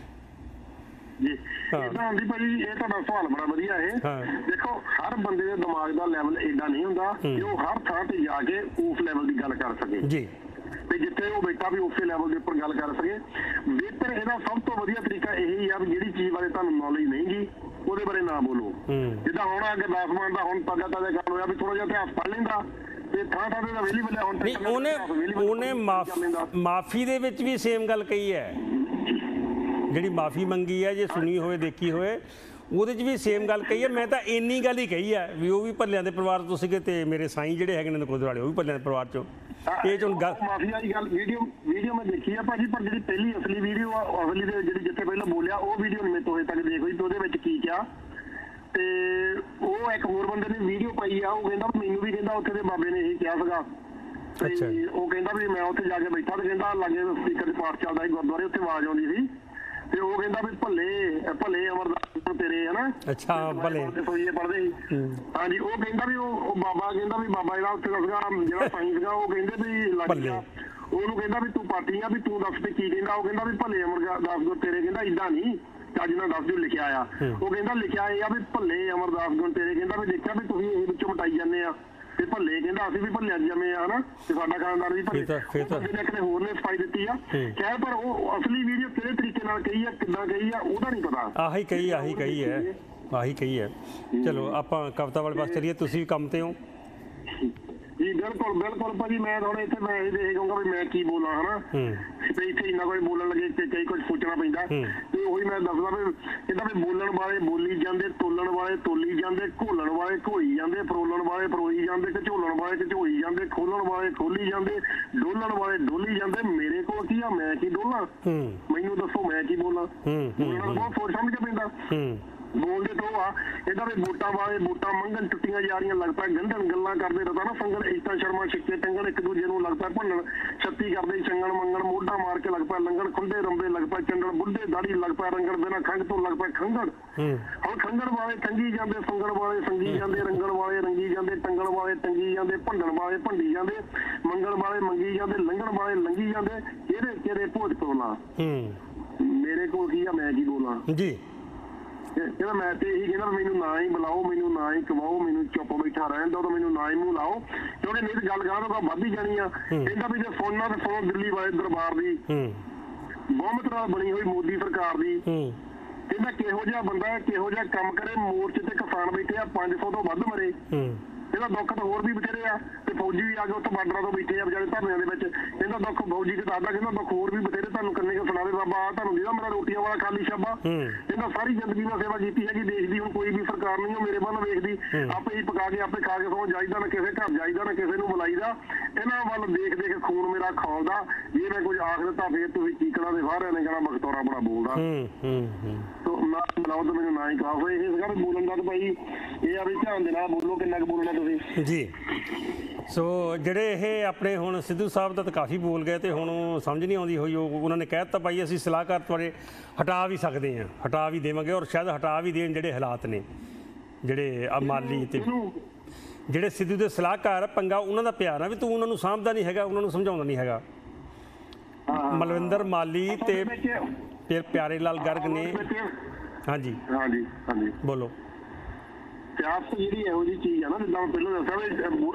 ਜੀ ਇਦਾਂ ਹੁੰਦੀ ਭਾਜੀ, ਇਹ ਤੁਹਾਡਾ ਸਵਾਲ ਬੜਾ ਵਧੀਆ ਹੈ। ਦੇਖੋ ਹਰ ਬੰਦੇ ਦੇ ਦਿਮਾਗ ਦਾ ਲੈਵਲ ਏਡਾ ਨਹੀਂ ਹੁੰਦਾ ਕਿ ਉਹ ਹਰ ਥਾਂ ਤੇ ਜਾ ਕੇ ਉਸ ਲੈਵਲ ਦੀ ਗੱਲ ਕਰ ਸਕੇ ਜੀ, ਤੇ ਜਿੱਥੇ ਉਹ ਬੈਠਾ ਵੀ ਉਸੇ ਲੈਵਲ ਦੇ ਉੱਪਰ ਗੱਲ ਕਰ ਸਕੇ। ਬਿਹਤਰ ਇਹਦਾ ਸਭ ਤੋਂ ਵਧੀਆ ਤਰੀਕਾ ਇਹੀ ਆ ਵੀ ਜਿਹੜੀ ਚੀਜ਼ ਬਾਰੇ ਤੁਹਾਨੂੰ ਨੌਲੇਜ ਨਹੀਂ ਗੀ ਉਹਦੇ ਬਾਰੇ ਨਾ ਬੋਲੋ। ਜਿੱਦਾਂ ਹੁਣ ਅੱਗੇ ਦਾਸਮਾਨ ਦਾ ਹੁਣ ਤਾਜ਼ਾ ਗੱਲ ਹੋਇਆ ਵੀ ਥੋੜਾ ਜਿਹਾ ਇਤਿਹਾਸ ਪੜ੍ਹ ਲੈਂਦਾ ਤੇ ਥਾਂ ਥਾਂ ਤੇ ਵੇਲੀ ਮਿਲਿਆ। ਹੁਣ ਉਹਨੇ ਮਾਫੀ ਦੇ ਵਿੱਚ ਵੀ ਸੇਮ ਗੱਲ ਕਹੀ ਹੈ, ਜਿਹੜੀ ਮਾਫੀ ਮੰਗੀ ਹੈ, ਜੇ ਸੁਣੀ ਹੋਵੇ ਦੇਖੀ ਹੋਏ, ਉਹਦੇ 'ਚ ਵੀ ਸੇਮ ਗੱਲ ਕਹੀ ਹੈ। ਮੈਂ ਤਾਂ ਇੰਨੀ ਗੱਲ ਹੀ ਕਹੀ ਹੈ ਵੀ ਉਹ ਵੀ ਭੱਲਿਆਂ ਦੇ ਪਰਿਵਾਰ ਤੋਂ ਸੀਗੇ, ਤੇ ਮੇਰੇ ਸਾਈਂ ਜਿਹੜੇ ਹੈਗੇ ਨੇ ਨਕੋਦਰ ਵਾਲੇ ਉਹ ਵੀ ਭੱਲਿਆਂ ਦੇ ਪਰਿਵਾਰ 'ਚੋਂ। ਇਹ ਚ ਹੁਣ ਗੱਲ ਮਾਫੀ ਵਾਲੀ ਗੱਲ ਵੀਡੀਓ ਮੈਂ ਦੇਖੀ ਆ ਭਾਜੀ, ਪਰ ਜਿਹੜੀ ਪਹਿਲੀ ਅਸਲੀ ਵੀਡੀਓ ਆ, ਅਸਲੀ ਦੇ ਜਿਹੜੀ ਜਿੱਥੇ ਪਹਿਲਾਂ ਬੋਲਿਆ ਉਹ ਵੀਡੀਓ ਨਹੀਂ ਮੇਰੇ ਤੋਂ ਹਜੇ ਤੱਕ ਦੇਖ ਹੋਈ, ਤੇ ਉਹਦੇ ਵਿੱਚ ਕੀ ਕਿਹਾ। ਤੇ ਉਹ ਇੱਕ ਹੋਰ ਬੰਦੇ ਨੇ ਵੀਡੀਓ ਪਾਈ ਆ, ਉਹ ਕਹਿੰਦਾ ਮੈਨੂੰ ਵੀ ਕਹਿੰਦਾ ਉੱਥੇ ਦੇ ਬਾਬੇ ਨੇ ਇਹ ਕਿਹਾ ਸੀਗਾ, ਤੇ ਉਹ ਕਹਿੰਦਾ ਵੀ ਮੈਂ ਉੱਥੇ ਜਾ ਕੇ ਬੈਠਾ ਤੇ ਕਹਿੰਦਾ ਲਾਗੇ ਸਪੀਕਰ 'ਚ ਪਾਠ ਚੱਲਦਾ ਸੀ ਗੁਰਦੁਆਰੇ, ਉੱਥੇ ਆਵਾਜ਼ ਆਉਂਦੀ ਸੀ, ਤੇ ਉਹ ਕਹਿੰਦਾ ਵੀ ਭੱਲੇ ਅਮਰਦਾਸ ਤੇਰੇ, ਹਨਾ। ਅੱਛਾ ਭੱਲੇ ਸੋਈਏ ਪੜ੍ਹਦੇ ਸੀ। ਹਾਂਜੀ, ਉਹ ਕਹਿੰਦਾ ਵੀ ਉਹ ਬਾਬਾ ਕਹਿੰਦਾ ਵੀ ਬਾਬਾ ਜਿਹੜਾ ਉੱਥੇ ਸੀਗਾ, ਜਿਹੜਾ ਸਾਈਂ ਸੀਗਾ, ਉਹ ਕਹਿੰਦੇ ਵੀ ਲੱਗ ਉਹਨੂੰ ਕਹਿੰਦਾ ਵੀ ਤੂੰ ਪਾਰਟੀ ਆ, ਵੀ ਤੂੰ ਦੱਸ ਤੇ ਕੀ ਕਹਿੰਦਾ। ਉਹ ਕਹਿੰਦਾ ਵੀ ਭੱਲੇ ਅਮਰਦਾਸ ਗੁਰ ਤੇਰੇ, ਕਹਿੰਦਾ ਏਦਾਂ ਨਹੀਂ ਚੱਜ ਨਾਲ ਦੱਸ ਜੋ ਲਿਖਿਆ ਆ। ਉਹ ਕਹਿੰਦਾ ਲਿਖਿਆ ਇਹ ਆ ਵੀ ਭੱਲੇ ਅਮਰਦਾਸ ਗੁਰ ਤੇਰੇ, ਕਹਿੰਦਾ ਵੀ ਦੇਖਿਆ ਵੀ ਤੁਸੀਂ ਇਹ ਵਿੱਚੋਂ ਮਟਾਈ ਜਾਂਦੇ ਆ, ਤੇ ਭੱਲੇ ਕਹਿੰਦਾ ਅਸੀਂ ਵੀ ਭੱਲਿਆਂ 'ਚ ਜੰਮੇ ਆ, ਹਨਾ, ਤੇ ਸਾਡਾ ਖਾਨਦਾਨ ਵੀ ਭੱਲੇ। ਇੱਕ ਹੋਰ ਨੇ ਸਫਾਈ ਦਿੱਤੀ ਆ ਖੈਰ, ਪਰ ਉਹ ਅਸਲੀ ਵੀਡੀਓ ਕਿਹੜੇ ਤਰੀਕੇ ਨਾਲ ਕਹੀ ਆ, ਕਿੱਦਾਂ ਕਹੀ ਆ, ਉਹਦਾ ਨਹੀਂ ਪਤਾ। ਆਹੀ ਕਹੀ ਹੈ। ਚਲੋ ਆਪਾਂ ਕਵਿਤਾ ਵਾਲੇ ਪਾਸੇ ਚੱਲੀਏ, ਤੁਸੀਂ ਵੀ ਕੰਮ ਤੇ ਹੋ। ਜੀ ਬਿਲਕੁਲ ਭਾਜੀ, ਮੈਂ ਹੁਣ ਇੱਥੇ ਮੈਂ ਇਹ ਕਹੂੰਗਾ ਵੀ ਮੈਂ ਕੀ ਬੋਲਾਂ, ਹਨਾ, ਤੇ ਇੱਥੇ ਇੰਨਾ ਕੋਈ ਬੋਲਣ ਲੱਗੇ ਤੇ ਕਈ ਕੁਝ ਸੋਚਣਾ ਪੈਂਦਾ। ਤੇ ਉਹੀ ਮੈਂ ਦੱਸਦਾ ਵੀ ਕਹਿੰਦਾ ਵੀ ਬੋਲਣ ਵਾਲੇ ਬੋਲੀ ਜਾਂਦੇ, ਤੋਲਣ ਵਾਲੇ ਤੋਲੀ ਜਾਂਦੇ, ਘੋਲਣ ਵਾਲੇ ਘੋਈ ਜਾਂਦੇ, ਫਰੋਲਣ ਵਾਲੇ ਫਰੋਈ ਜਾਂਦੇ, ਝੋਲਣ ਵਾਲੇ ਝੋਈ ਜਾਂਦੇ, ਖੋਲਣ ਵਾਲੇ ਖੋਲੀ ਜਾਂਦੇ, ਡੋਲਣ ਵਾਲੇ ਡੋਲੀ ਜਾਂਦੇ। ਮੇਰੇ ਕੋਲ ਕੀ ਆ, ਮੈਂ ਕੀ ਡੋਲਾਂ, ਮੈਨੂੰ ਦੱਸੋ ਮੈਂ ਕੀ ਬੋਲਾਂ। ਬੋਲਣਾ ਬਹੁਤ ਸੋਚ ਸਮਝ ਕੇ ਪੈਂਦਾ, ਬੋਲਦੇ ਤੋਂ ਆ। ਇਹਦਾ ਵੀ ਵੋਟਾਂ ਵਾਲੇ ਵੋਟਾਂ ਮੰਗਣ, ਟੁੱਟੀਆਂ ਜਾ ਰਹੀਆਂ ਲੱਗ ਪਿਆ ਗੰਢਣ, ਗੱਲਾਂ ਕਰਦੇ ਰਤਾ ਨਾ ਸੰਗਣ, ਏਕਤਾ ਸ਼ਰਮਾ ਛਿੱਕੇ ਟੰਗਣ, ਇੱਕ ਦੂਜੇ ਨੂੰ ਲੱਗ ਪਿਆ ਭੰਨਣ, ਛੱਤੀ ਕਰਦੇ ਚੰਗਣ ਮੰਗਣ, ਮੋਢਾ ਮਾਰ ਕੇ ਲੱਗ ਪਿਆ ਲੰਗਣ, ਖੁੰਡੇ ਰੰਬੇ ਲੱਗ ਪਿਆ ਚੰਡਣ, ਬੁੱਢੇ ਦਾੜੀ ਲੱਗ ਪਿਆ ਰੰਗਣ, ਬਿਨਾਂ ਖੰਘ ਤੋਂ ਲੱਗ ਪਿਆ ਖੰਗਣ। ਹੁਣ ਖੰਗਣ ਵਾਲੇ ਖੰਗੀ ਜਾਂਦੇ, ਸੰਗਣ ਵਾਲੇ ਸੰਗੀ ਜਾਂਦੇ, ਰੰਗਣ ਵਾਲੇ ਰੰਗੀ ਜਾਂਦੇ, ਟੰਗਣ ਵਾਲੇ ਟੰਗੀ ਜਾਂਦੇ, ਭੰਡਣ ਵਾਲੇ ਭੰਡੀ ਜਾਂਦੇ, ਮੰਗਣ ਵਾਲੇ ਮੰਗੀ ਜਾਂਦੇ, ਲੰਘਣ ਵਾਲੇ ਲੰਘੀ ਜਾਂਦੇ। ਕਿਹੜੇ ਭੋਜ ਤੋਲਾ, ਮੇਰੇ ਕੋਲ ਕੀ ਆ, ਮੈਂ ਕੀ ਬੋਲਾਂ ਜੀ। ਕਹਿੰਦਾ ਮੈਂ ਤੇ ਇਹੀ ਕਹਿੰਦਾ ਮੈਨੂੰ ਨਾ ਹੀ ਬੁਲਾਓ, ਮੈਨੂੰ ਨਾ ਹੀ ਕਵਾਓ, ਮੈਨੂੰ ਚੁੱਪ ਬੈਠਾ ਰਹਿਣ ਦਿਓ, ਮੈਨੂੰ ਨਾ ਹੀ ਮੂੰਹ ਲਾਓ, ਕਿਉਂਕਿ ਨਹੀਂ ਤਾਂ ਗੱਲ ਗਾਹ ਵੱਧ ਹੀ ਜਾਣੀ ਆ। ਕਹਿੰਦਾ ਵੀ ਜੇ ਸੁਣਨਾ ਤਾਂ ਸੁਣੋ ਦਿੱਲੀ ਵਾਲੇ ਦਰਬਾਰ ਦੀ, ਬਹੁਮਤ ਨਾਲ ਬਣੀ ਹੋਈ ਮੋਦੀ ਸਰਕਾਰ ਦੀ। ਕਹਿੰਦਾ ਕਿਹੋ ਜਿਹਾ ਬੰਦਾ, ਕਿਹੋ ਜਿਹਾ ਕੰਮ ਕਰੇ, ਮੋਰਚੇ ਤੇ ਕਿਸਾਨ ਬੈਠੇ ਆ 500 ਤੋਂ ਵੱਧ ਮਰੇ। ਇਹਦਾ ਦੁੱਖ ਤਾਂ ਹੋਰ ਵੀ ਬਥੇਰੇ ਆ, ਤੇ ਫੌਜੀ ਵੀ ਆ ਕੇ ਉੱਥੇ ਬਾਰਡਰਾਂ ਤੋਂ ਬੈਠੇ ਆ ਵਿਚਾਰੇ ਧਰਨਿਆਂ ਦੇ ਵਿੱਚ। ਇਹਦਾ ਦੁੱਖ ਫੌਜੀ ਤੇ ਦੱਸਦਾ, ਕਹਿੰਦਾ ਦੁੱਖ ਹੋਰ ਵੀ ਬਥੇਰੇ ਤੁਹਾਨੂੰ ਕੰਨੇ ਕੋ ਸੁਣਾਵੇ ਬਾਬਾ, ਤੁਹਾਨੂੰ ਜਿਹਦਾ ਮੇਰਾ ਰੋਟੀਆਂ ਵਾਲਾ ਖਾਲੀ ਸ਼ਾਬਾ। ਇਹਦਾ ਸਾਰੀ ਜ਼ਿੰਦਗੀ ਨਾਲ ਸੇਵਾ ਕੀਤੀ ਹੈਗੀ ਦੇਸ਼ ਦੀ, ਹੁਣ ਕੋਈ ਵੀ ਸਰਕਾਰ ਨਹੀਂ ਉਹ ਮੇਰੇ ਵੱਲ ਵੇਖਦੀ, ਆਪੇ ਹੀ ਪਕਾ ਕੇ ਆਪੇ ਖਾ ਕੇ ਸੌਂ ਜਾਈਦਾ, ਨਾ ਕਿਸੇ ਘਰ ਜਾਈਦਾ, ਨਾ ਕਿਸੇ ਨੂੰ ਬੁਲਾਈਦਾ। ਇਹਨਾਂ ਵੱਲ ਦੇਖ ਦੇਖ ਖੂਨ ਮੇਰਾ ਖੌਲਦਾ, ਜੇ ਮੈਂ ਕੁਝ ਆਖ ਦਿੱਤਾ ਫੇਰ ਤੁਸੀਂ ਚੀਕਣਾ ਦੇ ਬਾਹਰ ਨੇ ਕਹਿਣਾ ਬਖਤੌਰਾ ਬੜਾ ਬੋਲਦਾ। ਨਾ ਬੁਲਾਓ ਤਾਂ ਮੈਨੂੰ ਨਾ ਹੀ ਕਹਾ ਹੋਏ। ਇਸ ਕਰਕੇ ਬੋਲਣ ਦਾ ਤਾਂ ਭਾਈ ਇਹ ਆ ਵੀ ਧਿਆਨ ਦੇ ਨਾਲ ਬੋਲੋ, ਕਿੰਨਾ ਕੁ ਬੋਲਣਾ ਤੁਸੀਂ ਜੀ। ਸੋ ਜਿਹੜੇ ਇਹ ਆਪਣੇ ਹੁਣ ਸਿੱਧੂ ਸਾਹਿਬ ਦਾ ਤਾਂ ਕਾਫੀ ਬੋਲ ਗਏ ਤੇ ਹੁਣ ਸਮਝ ਨਹੀਂ ਆਉਂਦੀ ਹੋਈ ਉਹਨਾਂ ਨੇ ਕਹਿ ਦਿੱਤਾ ਭਾਈ ਅਸੀਂ ਸਲਾਹਕਾਰ ਤੁਹਾਡੇ ਹਟਾ ਵੀ ਸਕਦੇ ਹਾਂ, ਹਟਾ ਵੀ ਦੇਵਾਂਗੇ ਔਰ ਸ਼ਾਇਦ ਹਟਾ ਵੀ ਦੇਣ ਜਿਹੜੇ ਹਾਲਾਤ ਨੇ ਜਿਹੜੇ ਮਾਲੀ ਤੇ ਜਿਹੜੇ ਸਿੱਧੂ ਦੇ ਸਲਾਹਕਾਰ ਪੰਗਾ ਉਹਨਾਂ ਦਾ ਪਿਆਰ ਆ ਵੀ ਤੂੰ ਉਹਨਾਂ ਨੂੰ ਸਾਂਭਦਾ ਨਹੀਂ ਹੈਗਾ, ਉਹਨਾਂ ਨੂੰ ਸਮਝਾਉਂਦਾ ਨਹੀਂ ਹੈਗਾ। ਮਲਵਿੰਦਰ ਮਾਲੀ ਤੇ ਫਿਰ ਪਿਆਰੇ ਲਾਲ ਗਰਗ ਨੇ ਹਾਂਜੀ ਹਾਂਜੀ ਹਾਂਜੀ ਬੋਲੋ। ਸਿਆਸਤ ਜਿਹੜੀ ਇਹੋ ਜਿਹੀ ਚੀਜ਼ ਆ ਨਾ, ਜਿੱਦਾਂ ਪਹਿਲਾਂ ਦੱਸਿਆ ਵੀ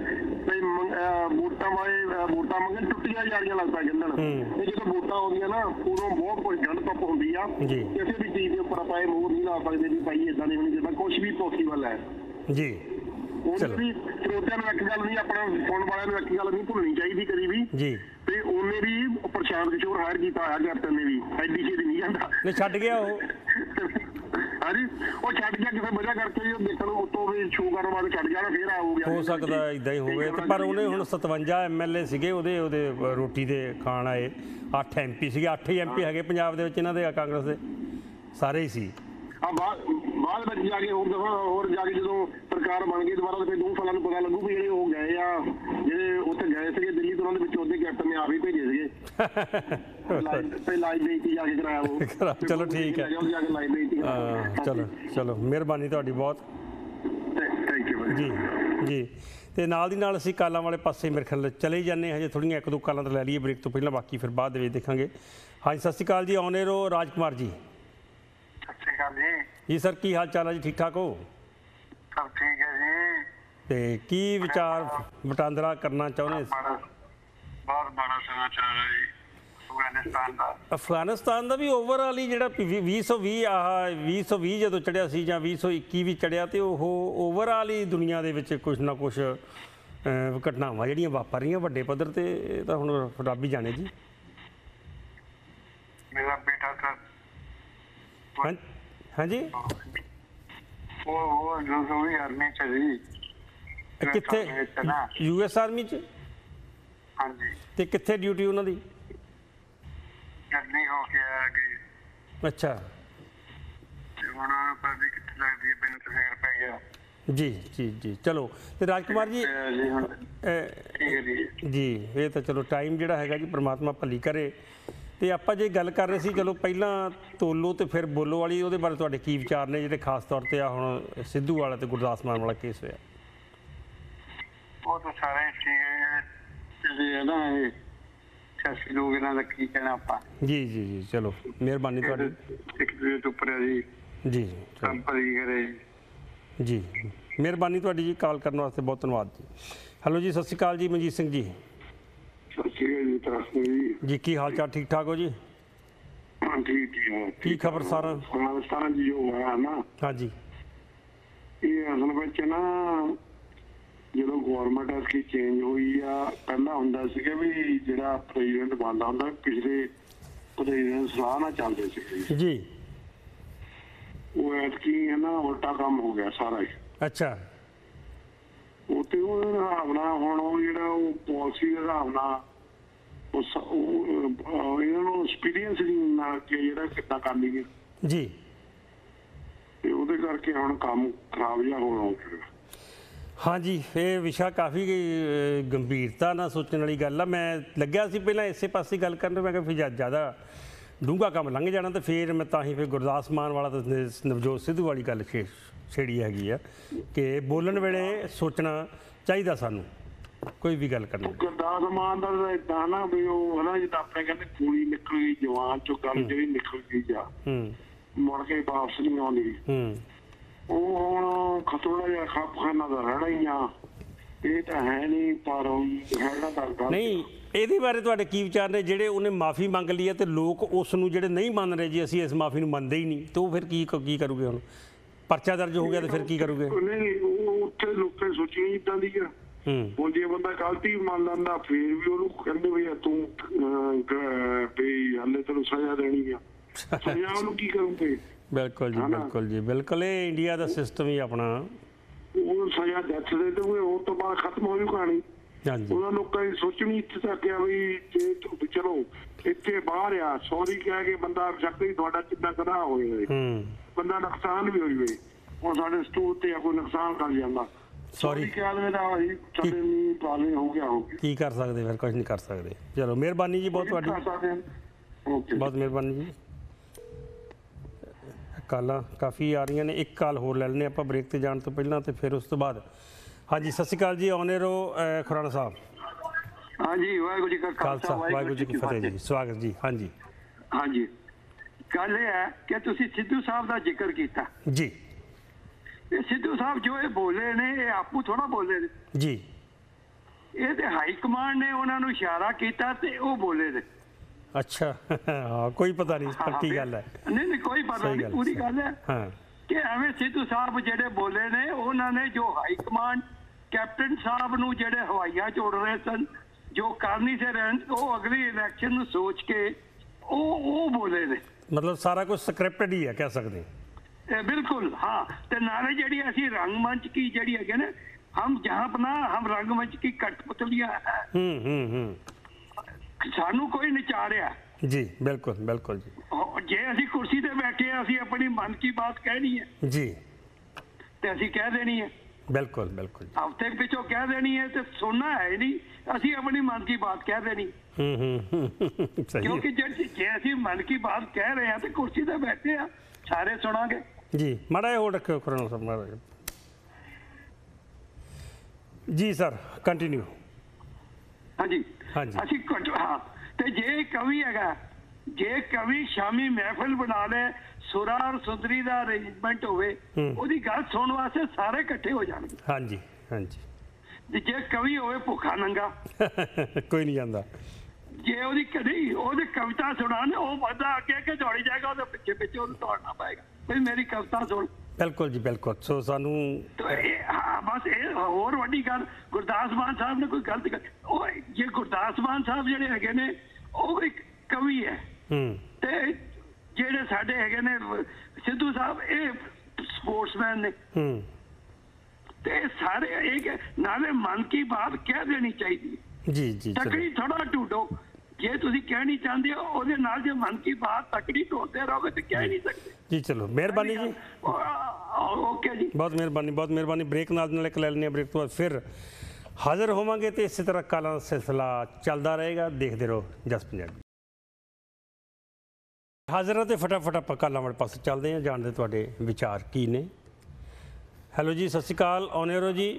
ਵੋਟਾਂ ਮੰਗਣ ਟੁੱਟੀਆਂ ਯਾਰੀਆਂ ਲੱਗਦਾ ਕਹਿੰਦਣ ਤੇ ਜਦੋਂ ਵੋਟਾਂ ਆਉਂਦੀਆਂ ਨਾ ਉਦੋਂ ਬਹੁਤ ਕੁਝ ਗੰਢ ਧੁੱਪ ਹੁੰਦੀ ਆ। ਕਿਸੇ ਵੀ ਚੀਜ਼ ਦੇ ਉੱਪਰ ਆਪਾਂ ਇਹ ਮੋਹਰ ਨਹੀਂ ਲਾ ਸਕਦੇ ਵੀ ਭਾਈ ਇਦਾਂ ਨਹੀਂ ਹੋਣੀ, ਜਿੱਦਾਂ ਕੁਝ ਵੀ ਪੋਸੀਬਲ ਹੈ ਜੀ। ਉਹਨੇ ਵੀ ਸਰੋਤਿਆਂ ਨੂੰ ਇੱਕ ਗੱਲ ਨਹੀਂ, ਆਪਣਾ ਸੁਣਨ ਵਾਲਿਆਂ ਨੂੰ ਇੱਕ ਗੱਲ ਨਹੀਂ ਭੁੱਲਣੀ ਚਾਹੀਦੀ ਕਦੀ ਵੀ ਜੀ। ਤੇ ਉਹਨੇ ਵੀ ਪ੍ਰਸ਼ਾਂਤ ਕਿਸ਼ੋਰ ਹਾਇਰ ਕੀਤਾ ਹੋਇਆ ਕੈਪਟਨ ਨੇ ਵੀ, ਐਡੀ ਛੇਤੀ ਨਹੀਂ ਜਾਂਦਾ, ਛੱਡ ਗਿਆ ਉਹ। ਹਾਂਜੀ ਉਹ ਛੱਡ ਗਿਆ ਕਿਸੇ ਵਜ੍ਹਾ ਕਰਕੇ, ਉਹ ਦੇਖਣ ਨੂੰ ਉੱਤੋਂ ਵੀ ਸ਼ੋਅ ਕਰਨ ਵਾਲੇ ਛੱਡ ਗਿਆ ਨਾ, ਫੇਰ ਆ ਹੋ ਗਿਆ। ਹੋ ਸਕਦਾ ਇਦਾਂ ਹੀ ਹੋਵੇ ਤੇ ਪਰ ਉਹਨੇ ਹੁਣ 57 MLA ਸੀਗੇ ਉਹਦੇ ਰੋਟੀ ਦੇ ਖਾਣ ਆਏ, 8 MP ਸੀਗੇ, 8 ਹੀ MP ਹੈਗੇ ਪੰਜਾਬ ਦੇ ਵਿੱਚ ਇਹਨਾਂ ਦੇ ਕਾਂਗਰਸ ਦੇ ਸਾਰੇ ਹੀ ਸੀ। ਬਾਅਦ ਵਿੱਚ ਜਾ ਕੇ ਹੋਰ ਜਾ ਕੇ ਜਦੋਂ ਸਰਕਾਰ ਬਣ ਗਈ ਦੁਬਾਰਾ ਫਿਰ 2 ਸਾਲਾਂ ਨੂੰ ਪਤਾ ਲੱਗੂ ਵੀ ਜਿਹੜੇ ਉਹ ਗਏ ਆ, ਜਿਹੜੇ ਉੱਥੇ ਗਏ ਸੀਗੇ ਦਿੱਲੀ ਤੋਂ, ਉਹਨਾਂ ਦੇ ਵਿੱਚ ਉਹਦੇ ਕੈਪਟਨ ਨੇ ਆਪ ਹੀ ਭੇਜੇ ਸੀਗੇ ਤੇ ਲਾਈਵ ਬੇਇੱਜ਼ਤੀ ਜਾ ਕੇ ਕਰਾਇਆ ਉਹ। ਚਲੋ ਠੀਕ ਹੈ, ਚਲੋ ਮਿਹਰਬਾਨੀ ਤੁਹਾਡੀ ਬਹੁਤ, ਥੈਂਕ ਯੂ ਜੀ ਜੀ। ਤੇ ਨਾਲ ਦੀ ਨਾਲ ਅਸੀਂ ਕਾਲਾਂ ਵਾਲੇ ਪਾਸੇ ਮੇਰੇ ਖਿਆਲ ਚਲੇ ਜਾਂਦੇ ਹਾਂ, ਹਜੇ ਥੋੜ੍ਹੀਆਂ 1-2 ਕਾਲਾਂ ਤਾਂ ਲੈ ਲਈਏ ਬ੍ਰੇਕ ਤੋਂ ਪਹਿਲਾਂ, ਬਾਕੀ ਫਿਰ ਬਾਅਦ ਦੇ ਵਿੱਚ ਦੇਖਾਂਗੇ। ਹਾਂਜੀ ਸਤਿ ਸ਼੍ਰੀ ਅਕਾਲ ਜੀ, ਆਉਣੇ ਰੋ ਰਾਜ ਕੁਮਾਰ ਜੀ। ਜੀ ਸਰ ਕੀ ਹਾਲ ਚਾਲ ਹੈ ਜੀ, ਠੀਕ ਠਾਕ ਹੋ? ਸਭ ਠੀਕ ਹੈ ਜੀ। ਤੇ ਕੀ ਵਿਚਾਰ ਵਟਾਂਦਰਾ ਕਰਨਾ ਚਾਹੁੰਦੇ? ਬਹੁਤ ਬੜਾ ਸਮਾਚਾਰ ਹੈ ਜੀ ਅਫਗਾਨਿਸਤਾਨ ਦਾ ਵੀ ਓਵਰਆਲ ਹੀ ਜਿਹੜਾ 2020 ਜਦੋਂ ਚੜਿਆ ਸੀ ਜਾਂ 2021 ਵੀ ਚੜਿਆ, ਤੇ ਉਹ ਓਵਰਆਲ ਹੀ ਦੁਨੀਆ ਦੇ ਵਿੱਚ ਕੁਛ ਨਾ ਕੁਛ ਘਟਨਾਵਾਂ ਜਿਹੜੀਆਂ ਵਾਪਰ ਰਹੀਆਂ ਵੱਡੇ ਪੱਧਰ ਤੇ, ਇਹ ਤਾਂ ਹੁਣ ਰੱਬ ਹੀ ਜਾਣੇ ਜੀ। ਮੇਰਾ ਬੇਟਾ ਤਾਂ ਹਾਂਜੀ ਉਹ ਜੋ ਵੀ ਆਰਮੀ ਚ ਜੀ। ਕਿੱਥੇ? US ਆਰਮੀ ਚ? ਹਾਂਜੀ। ਤੇ ਕਿੱਥੇ ਡਿਊਟੀ ਉਹਨਾਂ ਦੀ? ਜਰਨੀ ਹੋ ਕੇ ਆ ਗਈ। ਅੱਛਾ। ਹੁਣ ਪਰ ਵੀ ਕਿੱਥੇ ਲੱਗਦੀ ਹੈ, ਮੈਨੂੰ ਤਾਂ ਫੇਰ ਪੈ ਗਿਆ ਜੀ ਜੀ ਜੀ। ਚਲੋ ਤੇ ਰਾਜਕੁਮਾਰ ਜੀ ਜੀ, ਇਹ ਤਾਂ ਚਲੋ ਟਾਈਮ ਜਿਹੜਾ ਹੈਗਾ ਜੀ ਪ੍ਰਮਾਤਮਾ ਭਲੀ ਕਰੇ। ਤੇ ਆਪਾਂ ਜੇ ਗੱਲ ਕਰ ਰਹੇ ਸੀ, ਚਲੋ ਪਹਿਲਾਂ ਤੋਲੋ ਤੇ ਫਿਰ ਬੋਲੋ ਵਾਲੀ, ਉਹਦੇ ਬਾਰੇ ਤੁਹਾਡੇ ਕੀ ਵਿਚਾਰ ਨੇ ਜਿਹੜੇ ਖਾਸ ਤੌਰ ਤੇ ਆ ਹੁਣ ਸਿੱਧੂ ਵਾਲਾ ਤੇ ਗੁਰਦਾਸ ਮਾਨ ਵਾਲਾ ਕੇਸ ਹੋਇਆ? ਉਹ ਤਾਂ ਸਾਰੇ ਠੀਕ ਹੈ ਨਾ, ਇਹ ਸਿਆਸੀ ਲੋਕ ਇਹਨਾਂ ਦਾ ਕੀ ਕਹਿਣਾ ਆਪਾਂ। ਜੀ ਜੀ ਜੀ ਚਲੋ ਮਿਹਰਬਾਨੀ ਤੁਹਾਡੀ। ਇੱਕ ਦੂਜੇ ਤੋਂ ਉੱਪਰ ਜੀ ਜੀ ਸੰਪਰੀ ਕਰੇ ਜੀ, ਮਿਹਰਬਾਨੀ ਤੁਹਾਡੀ ਜੀ, ਕਾਲ ਕਰਨ ਵਾਸਤੇ ਬਹੁਤ ਧੰਨਵਾਦ ਜੀ। ਹੈਲੋ ਜੀ, ਸਤਿ ਸ਼੍ਰੀ ਅਕਾਲ ਜੀ, ਮਨਜੀਤ ਸਿੰਘ ਜੀ। ਜੀ ਕੀ ਹਾਲ ਚਾਲ, ਠੀਕ ਠਾਕ ਹੋ ਜੀ? ਕੀ ਖਬਰ ਸਾਰਾ? ਜੀ ਜੋ ਹੋਇਆ ਨਾ, ਹਾਂਜੀ ਇਹ ਅਸਲ ਵਿੱਚ ਨਾ ਜਦੋਂ ਗਵਰਨਮੈਂਟ ਅਸਲੀ ਚੇਂਜ ਹੋਈ ਆ, ਪਹਿਲਾਂ ਹੁੰਦਾ ਸੀਗਾ ਵੀ ਜਿਹੜਾ ਪ੍ਰੈਜ਼ੀਡੈਂਟ ਬਣਦਾ ਹੁੰਦਾ ਪਿਛਲੇ ਪ੍ਰੈਜ਼ੀਡੈਂਟ ਸਲਾਹ ਨਾਲ ਚੱਲਦੇ ਸੀਗੇ ਜੀ। ਉਹ ਐਤਕੀ ਹੈ ਨਾ ਉਲਟਾ ਕੰਮ ਹੋ ਗਿਆ ਸਾਰਾ ਹੀ। ਅੱਛਾ। ਉਹ ਤੇ ਉਹਦੇ ਹਿਸਾਬ ਨਾਲ ਹੁਣ ਉਹ ਜਿਹੜਾ ਉਹ ਪਾਲਿਸੀ ਦੇ ਹਿਸਾਬ ਨਾਲ ਇਹਨਾਂ ਨੂੰ ਐਕਸਪੀਰੀਅੰਸ ਨਹੀਂ ਨਾ ਕਿ ਜਿਹੜਾ ਕਿੱਦਾਂ ਕਰ ਲਈਏ ਜੀ, ਤੇ ਉਹਦੇ ਕਰਕੇ ਹੁਣ ਕੰਮ ਖਰਾਬ ਜਿਹਾ ਹੋਣਾ। ਹਾਂਜੀ, ਇਹ ਵਿਸ਼ਾ ਕਾਫੀ ਗੰਭੀਰਤਾ ਨਾਲ ਸੋਚਣ ਵਾਲੀ ਗੱਲ ਆ। ਮੈਂ ਲੱਗਿਆ ਸੀ ਪਹਿਲਾਂ ਇਸੇ ਪਾਸੇ ਗੱਲ ਕਰਨ, ਮੈਂ ਕਿਹਾ ਫਿਰ ਜ਼ਿਆਦਾ ਡੂੰਘਾ ਕੰਮ ਲੰਘ ਜਾਣਾ, ਤੇ ਫਿਰ ਮੈਂ ਤਾਂ ਹੀ ਫਿਰ ਗੁਰਦਾਸ ਮਾਨ ਵਾਲਾ ਤੇ ਨਵਜੋਤ ਸਿੱਧੂ ਵਾਲੀ ਗੱਲ ਛੇੜੀ ਹੈਗੀ ਆ ਕਿ ਬੋਲਣ ਵੇਲੇ ਸੋਚਣਾ ਚਾਹੀਦਾ ਸਾਨੂੰ ਕੋਈ ਵੀ ਗੱਲ ਕਰਨੀ। ਗੁਰਦਾਸ ਮਾਨ ਦਾ ਏਦਾਂ ਨਾ ਵੀ ਉਹ ਹਨਾ ਜਿੱਦਾਂ ਆਪਣੇ ਕਹਿੰਦੇ ਗੋਲੀ ਨਿਕਲ ਗਈ ਜਵਾਨ ਚੋਂ, ਗੱਲ ਜਿਹੜੀ ਨਿਕਲ ਗਈ ਜਾ ਮੁੜ ਕੇ ਵਾਪਸ ਨਹੀਂ ਆਉਂਦੀ। ਉਹ ਹੁਣ ਖਤਰਾ ਜਿਹਾ ਖਾਪਖਾਨਾ ਦਾ ਰਹਿਣਾ ਹੀ ਆ, ਇਹ ਤਾਂ ਹੈ ਨਹੀਂ, ਪਰ ਹੈਗਾ ਤਾਂ ਨਹੀਂ। ਇਹਦੇ ਬਾਰੇ ਤੁਹਾਡੇ ਕੀ ਵਿਚਾਰ ਨੇ? ਜਿਹੜੇ ਉਹਨੇ ਮਾਫੀ ਮੰਗ ਲਈ ਹੈ ਤੇ ਲੋਕ ਉਸ ਨੂੰ ਜਿਹੜੇ ਨਹੀਂ ਮੰਨ ਰਹੇ ਜੀ ਅਸੀਂ ਇਸ ਮਾਫੀ ਨੂੰ ਮੰਨਦੇ ਹੀ ਨਹੀਂ, ਤੇ ਉਹ ਫਿਰ ਕੀ ਕਰੂਗੇ? ਹੁਣ ਪਰਚਾ ਦਰਜ ਹੋ ਗਿਆ ਤੇ ਫਿਰ ਕੀ ਕਰੂਗੇ? ਨਹੀਂ ਉਹ ਉੱਥੇ ਲੋਕਾਂ ਸੋਚੀਆਂ ਇੱਦਾਂ ਦੀ ਆ। ਹੁਣ ਜੇ ਬੰਦਾ ਗਲਤੀ ਮੰਨ ਲੈਂਦਾ ਫੇਰ ਵੀ ਉਹਨੂੰ ਕਹਿੰਦੇ ਵੀ ਤੂੰ ਵੀ ਹਾਲੇ ਤੈਨੂੰ ਸਜ਼ਾ ਦੇਣੀ ਆ, ਸਜ਼ਾ ਉਹਨੂੰ ਕੀ ਕਰੂਗੇ? ਬਿਲਕੁਲ ਜੀ, ਬਿਲਕੁਲ ਜੀ, ਬਿਲਕੁਲ। ਇਹ ਇੰਡੀਆ ਦਾ ਸਿਸਟਮ ਹੀ ਆਪਣਾ, ਉਹ ਸਜ਼ਾ ਡੈਥ ਦੇ ਦੇਵੇ, ਉਹ ਤੋਂ ਬਾਅਦ ਖਤਮ ਹੋ ਜੂ ਕਹਾਣੀ। ਉਹਨਾਂ ਲੋਕਾਂ ਦੀ ਸੋਚਣੀ ਇੱਥੇ ਤੱਕ ਆ ਵੀ ਜੇ ਚਲੋ ਇੱਥੇ ਬਾਹਰ ਆ ਸੌਰੀ ਕਹਿ ਕੇ ਬੰਦਾ ਸ਼ੱਕ ਤੁਹਾਡਾ ਕਿੱਦਾਂ ਕਦਾ ਹੋਏ, ਬੰਦਾ ਨੁਕਸਾਨ ਵੀ ਹੋ ਜਾਵੇ। ਹੁਣ ਸਾਡੇ ਸਟੋਰ ਤੇ ਕੋਈ ਨੁਕਸਾਨ ਕਰ ਜਾਂਦਾ, ਸੌਰੀ ਖਿਆਲ ਮੇਰਾ ਹੋਈ ਚੱਲਣੀ ਪਾਲੇ ਹੋ ਗਿਆ ਕੀ ਕਰ ਸਕਦੇ, ਫਿਰ ਕੁਝ ਨਹੀਂ ਕਰ ਸਕਦੇ। ਚਲੋ ਮਿਹਰਬਾਨੀ ਜੀ ਬਹੁਤ ਤੁਹਾਡੀ, ਬਹੁਤ ਮਿਹਰਬਾਨੀ ਜੀ। ਕਾਲਾਂ ਕਾਫੀ ਆ ਰਹੀਆਂ ਨੇ, ਇੱਕ ਕਾਲ ਹੋਰ ਲੈ ਲੈਂਦੇ ਆਪਾਂ ਬ੍ਰੇਕ ਤੇ ਜਾਣ ਤੋਂ ਪਹਿਲਾਂ, ਤੇ ਫਿਰ ਉਸ ਤੋਂ ਬਾਅਦ। ਹਾਂਜੀ ਸਤਿ ਸ਼੍ਰੀ ਅਕਾਲ ਜੀ, ਆਉਣੇ ਰਹੋ ਖੁਰਾਣਾ ਸਾਹਿਬ। ਹਾਂਜੀ ਵਾਹਿਗੁਰੂ ਜੀ ਕਾ ਖਾਲਸਾ ਵਾਹਿਗੁਰੂ ਜੀ ਕੀ ਫਤਿਹ ਜੀ, ਸਵਾਗਤ ਜੀ। ਹਾਂਜੀ ਹਾਂਜੀ, ਗੱਲ ਇਹ ਹੈ ਕਿ ਤੁਸੀਂ ਸਿੱਧੂ ਸਾਹਿਬ ਦਾ ਜ਼ਿਕਰ ਕੀਤਾ ਜੀ। ਇਹ ਸਿੱਧੂ ਸਾਹਿਬ ਜੋ ਇਹ ਬੋਲੇ ਨੇ, ਇਹ ਆਪੂ ਥੋੜਾ ਬੋਲੇ ਨੇ ਜੀ, ਇਹ ਤੇ ਹਾਈ ਕਮਾਂਡ ਨੇ ਉਹਨਾਂ ਨੂੰ ਇਸ਼ਾਰਾ ਕੀਤਾ ਤੇ ਉਹ ਬੋਲੇ ਨੇ। ਅੱਛਾ ਹਾਂ, ਕੋਈ ਪਤਾ ਨਹੀਂ ਪੱਕੀ ਗੱਲ ਹੈ। ਨਹੀਂ ਕੋਈ ਪਤਾ ਨਹੀਂ, ਪੂਰੀ ਗੱਲ ਹੈ ਹਾਂ ਕਿ ਐਵੇਂ ਸਿੱਧੂ ਸਾਹਿਬ ਜਿਹੜੇ ਬੋਲੇ ਨੇ, ਉਹਨਾਂ ਨੇ ਜੋ ਹਾਈ ਕਮਾਂਡ ਕੈਪਟਨ ਸਾਹਿਬ ਨੂੰ ਜਿਹੜੇ ਹਵਾਈਆਂ ਚ ਉੜ ਰਹੇ ਸਨ, ਜੋ ਕਰ ਨਹੀਂ ਸੀ ਰਹੇ, ਉਹ ਅਗਲੀ ਇਲੈਕਸ਼ਨ ਨੂੰ ਸੋਚ ਕੇ ਉਹ ਬੋਲੇ ਨੇ। ਮਤਲਬ ਸਾਰਾ ਕੁਝ ਸਕ੍ਰਿਪਟਡ ਹੀ ਹੈ ਕਹਿ ਸਕਦੇ ਬਿਲਕੁਲ ਹਾਂ। ਤੇ ਨਾਲੇ ਜਿਹੜੀ ਅਸੀਂ ਰੰਗਮੰਚ ਕੀ ਜਿਹੜੀ ਹੈਗੇ ਨੇ, ਹਮ ਜਹਾਂ ਪਨਾ ਹਮ ਰੰਗਮੰਚ ਕੀ ਕਠਪੁਤਲੀਆਂ ਹੈ। ਸਾਨੂੰ ਕੋਈ ਨਚਾਰਿਆ ਜੀ, ਬਿਲਕੁਲ ਬਿਲकुल ਜੀ। ਜੇ ਅਸੀਂ ਕੁਰਸੀ ਤੇ ਬੈਠੇ ਆ, ਅਸੀਂ ਆਪਣੀ ਮਨ ਕੀ ਬਾਤ ਕਹਿਣੀ ਹੈ ਜੀ, ਤੇ ਅਸੀਂ ਕਹਿ ਦੇਣੀ ਹੈ। ਬਿਲकुल ਬਿਲकुल ਹਫ਼ਤੇ ਪਿੱਛੋਂ ਕਹਿ ਦੇਣੀ ਹੈ ਤੇ ਸੁਣਨਾ ਹੈ ਨਹੀਂ, ਅਸੀਂ ਆਪਣੀ ਮਨ ਕੀ ਬਾਤ ਕਹਿ ਦੇਣੀ। ਸਹੀ। ਕਿਉਂਕਿ ਜੇ ਅਸੀਂ ਮਨ ਕੀ ਬਾਤ ਕਹਿ ਰਹੇ ਹਾਂ ਤੇ ਕੁਰਸੀ ਤੇ ਬੈਠੇ ਆ, ਸਾਰੇ ਸੁਣਾਂਗੇ ਜੀ। ਮਾੜਾ ਜਿਹਾ ਹੋਰ ਰੱਖਿਓ ਖੁਰਾਣਾ ਸਾਹਿਬ, ਮਾੜਾ ਜਿਹਾ। ਜੀ ਸਰ ਕੰਟੀਨਿਊ। ਹਾਂਜੀ ਹਾਂਜੀ ਅਸੀਂ ਹਾਂ। ਤੇ ਜੇ ਕਵੀ ਹੈਗਾ, ਜੇ ਕਵੀ ਸ਼ਾਮੀ ਮਹਿਫਿਲ ਬਣਾ ਲੈ, ਸੁਰਾ ਔਰ ਸੁੰਦਰੀ ਦਾ ਅਰੇਂਜਮੈਂਟ ਹੋਵੇ, ਉਹਦੀ ਗੱਲ ਸੁਣਨ ਵਾਸਤੇ ਸਾਰੇ ਇਕੱਠੇ ਹੋ ਜਾਣਗੇ। ਹਾਂਜੀ ਹਾਂਜੀ। ਜੇ ਕਵੀ ਹੋਵੇ ਭੁੱਖਾ ਨੰਗਾ, ਕੋਈ ਨਹੀਂ ਜਾਂਦਾ। ਜੇ ਉਹਦੀ ਕਦੀ ਉਹਦੀ ਕਵਿਤਾ ਸੁਣਾਣ, ਉਹ ਬੰਦਾ ਅੱਗੇ ਅੱਗੇ ਦੌੜੀ ਜਾਏਗਾ, ਉਹਦੇ ਪਿੱਛੇ ਪਿੱਛੇ ਉਹਨੂੰ ਦੌੜਨਾ ਪਏਗਾ ਵੀ ਮੇਰੀ ਕਵਿਤਾ ਸੁਣ। ਬਿਲਕੁਲ ਜੀ ਬਿਲਕੁਲ। ਸੋ ਸਾਨੂੰ ਬਸ ਇਹ ਹੋਰ ਵੱਡੀ ਗੱਲ, ਗੁਰਦਾਸ ਮਾਨ ਸਾਹਿਬ ਨੇ ਕੋਈ ਗਲਤ ਗੱਲ, ਉਹ ਜੇ ਗੁਰਦਾਸ ਮਾਨ ਸਾਹਿਬ ਜਿਹੜੇ ਹੈਗੇ ਨੇ, ਉਹ ਇੱਕ ਕਵੀ ਹੈ, ਤੇ ਜਿਹੜੇ ਸਾਡੇ ਹੈਗੇ ਨੇ ਸਿੱਧੂ ਸਾਹਿਬ, ਇਹ ਸਪੋਰਟਸਮੈਨ ਨੇ, ਤੇ ਸਾਰੇ ਇੱਕ ਨਾਲੇ ਮਨ ਕੀ ਬਾਤ ਕਹਿ ਦੇਣੀ ਚਾਹੀਦੀ ਹੈ। ਜੀ ਜੀ, ਤਕੜੀ ਥੋੜਾ ਢੂੰਡੋ, ਜੇ ਤੁਸੀਂ ਕਹਿਣੀ ਚਾਹੁੰਦੇ ਹੋ ਉਹਦੇ ਨਾਲ, ਜੇ ਮਨ ਕੀ ਬਾਤ ਤਕੜੀ ਢੂੰਡਦੇ ਰਹੋਗੇ ਤੇ ਕਹਿ ਨਹੀਂ ਸਕਦੇ ਜੀ। ਚਲੋ ਮਿਹਰਬਾਨੀ ਜੀ, ਓਕੇ ਜੀ, ਬਹੁਤ ਮਿਹਰਬਾਨੀ ਬਹੁਤ ਮਿਹਰਬਾਨੀ। ਬ੍ਰੇਕ ਨਾਲ ਇੱਕ ਲੈ ਲੈਂਦੇ ਹਾਂ, ਬ੍ਰੇਕ ਤੋਂ ਬਾਅਦ ਫਿਰ ਹਾਜ਼ਰ ਹੋਵਾਂਗੇ ਤੇ ਇਸੇ ਤਰ੍ਹਾਂ ਕਾਲਾਂ ਦਾ ਸਿਲਸਿਲਾ ਚੱਲਦਾ ਰਹੇਗਾ। ਦੇਖਦੇ ਰਹੋ ਜਸ ਪੰਜਾਬੀ। ਹਾਜ਼ਰ ਹਾਂ ਤੇ ਫਟਾਫਟ ਆਪਾਂ ਕਾਲਾਂ ਵਾਲੇ ਪਾਸੇ ਚੱਲਦੇ ਹਾਂ, ਜਾਣਦੇ ਤੁਹਾਡੇ ਵਿਚਾਰ ਕੀ ਨੇ। ਹੈਲੋ ਜੀ, ਸਤਿ ਸ਼੍ਰੀ ਅਕਾਲ, ਆਉਣੇ ਰਹੋ ਜੀ।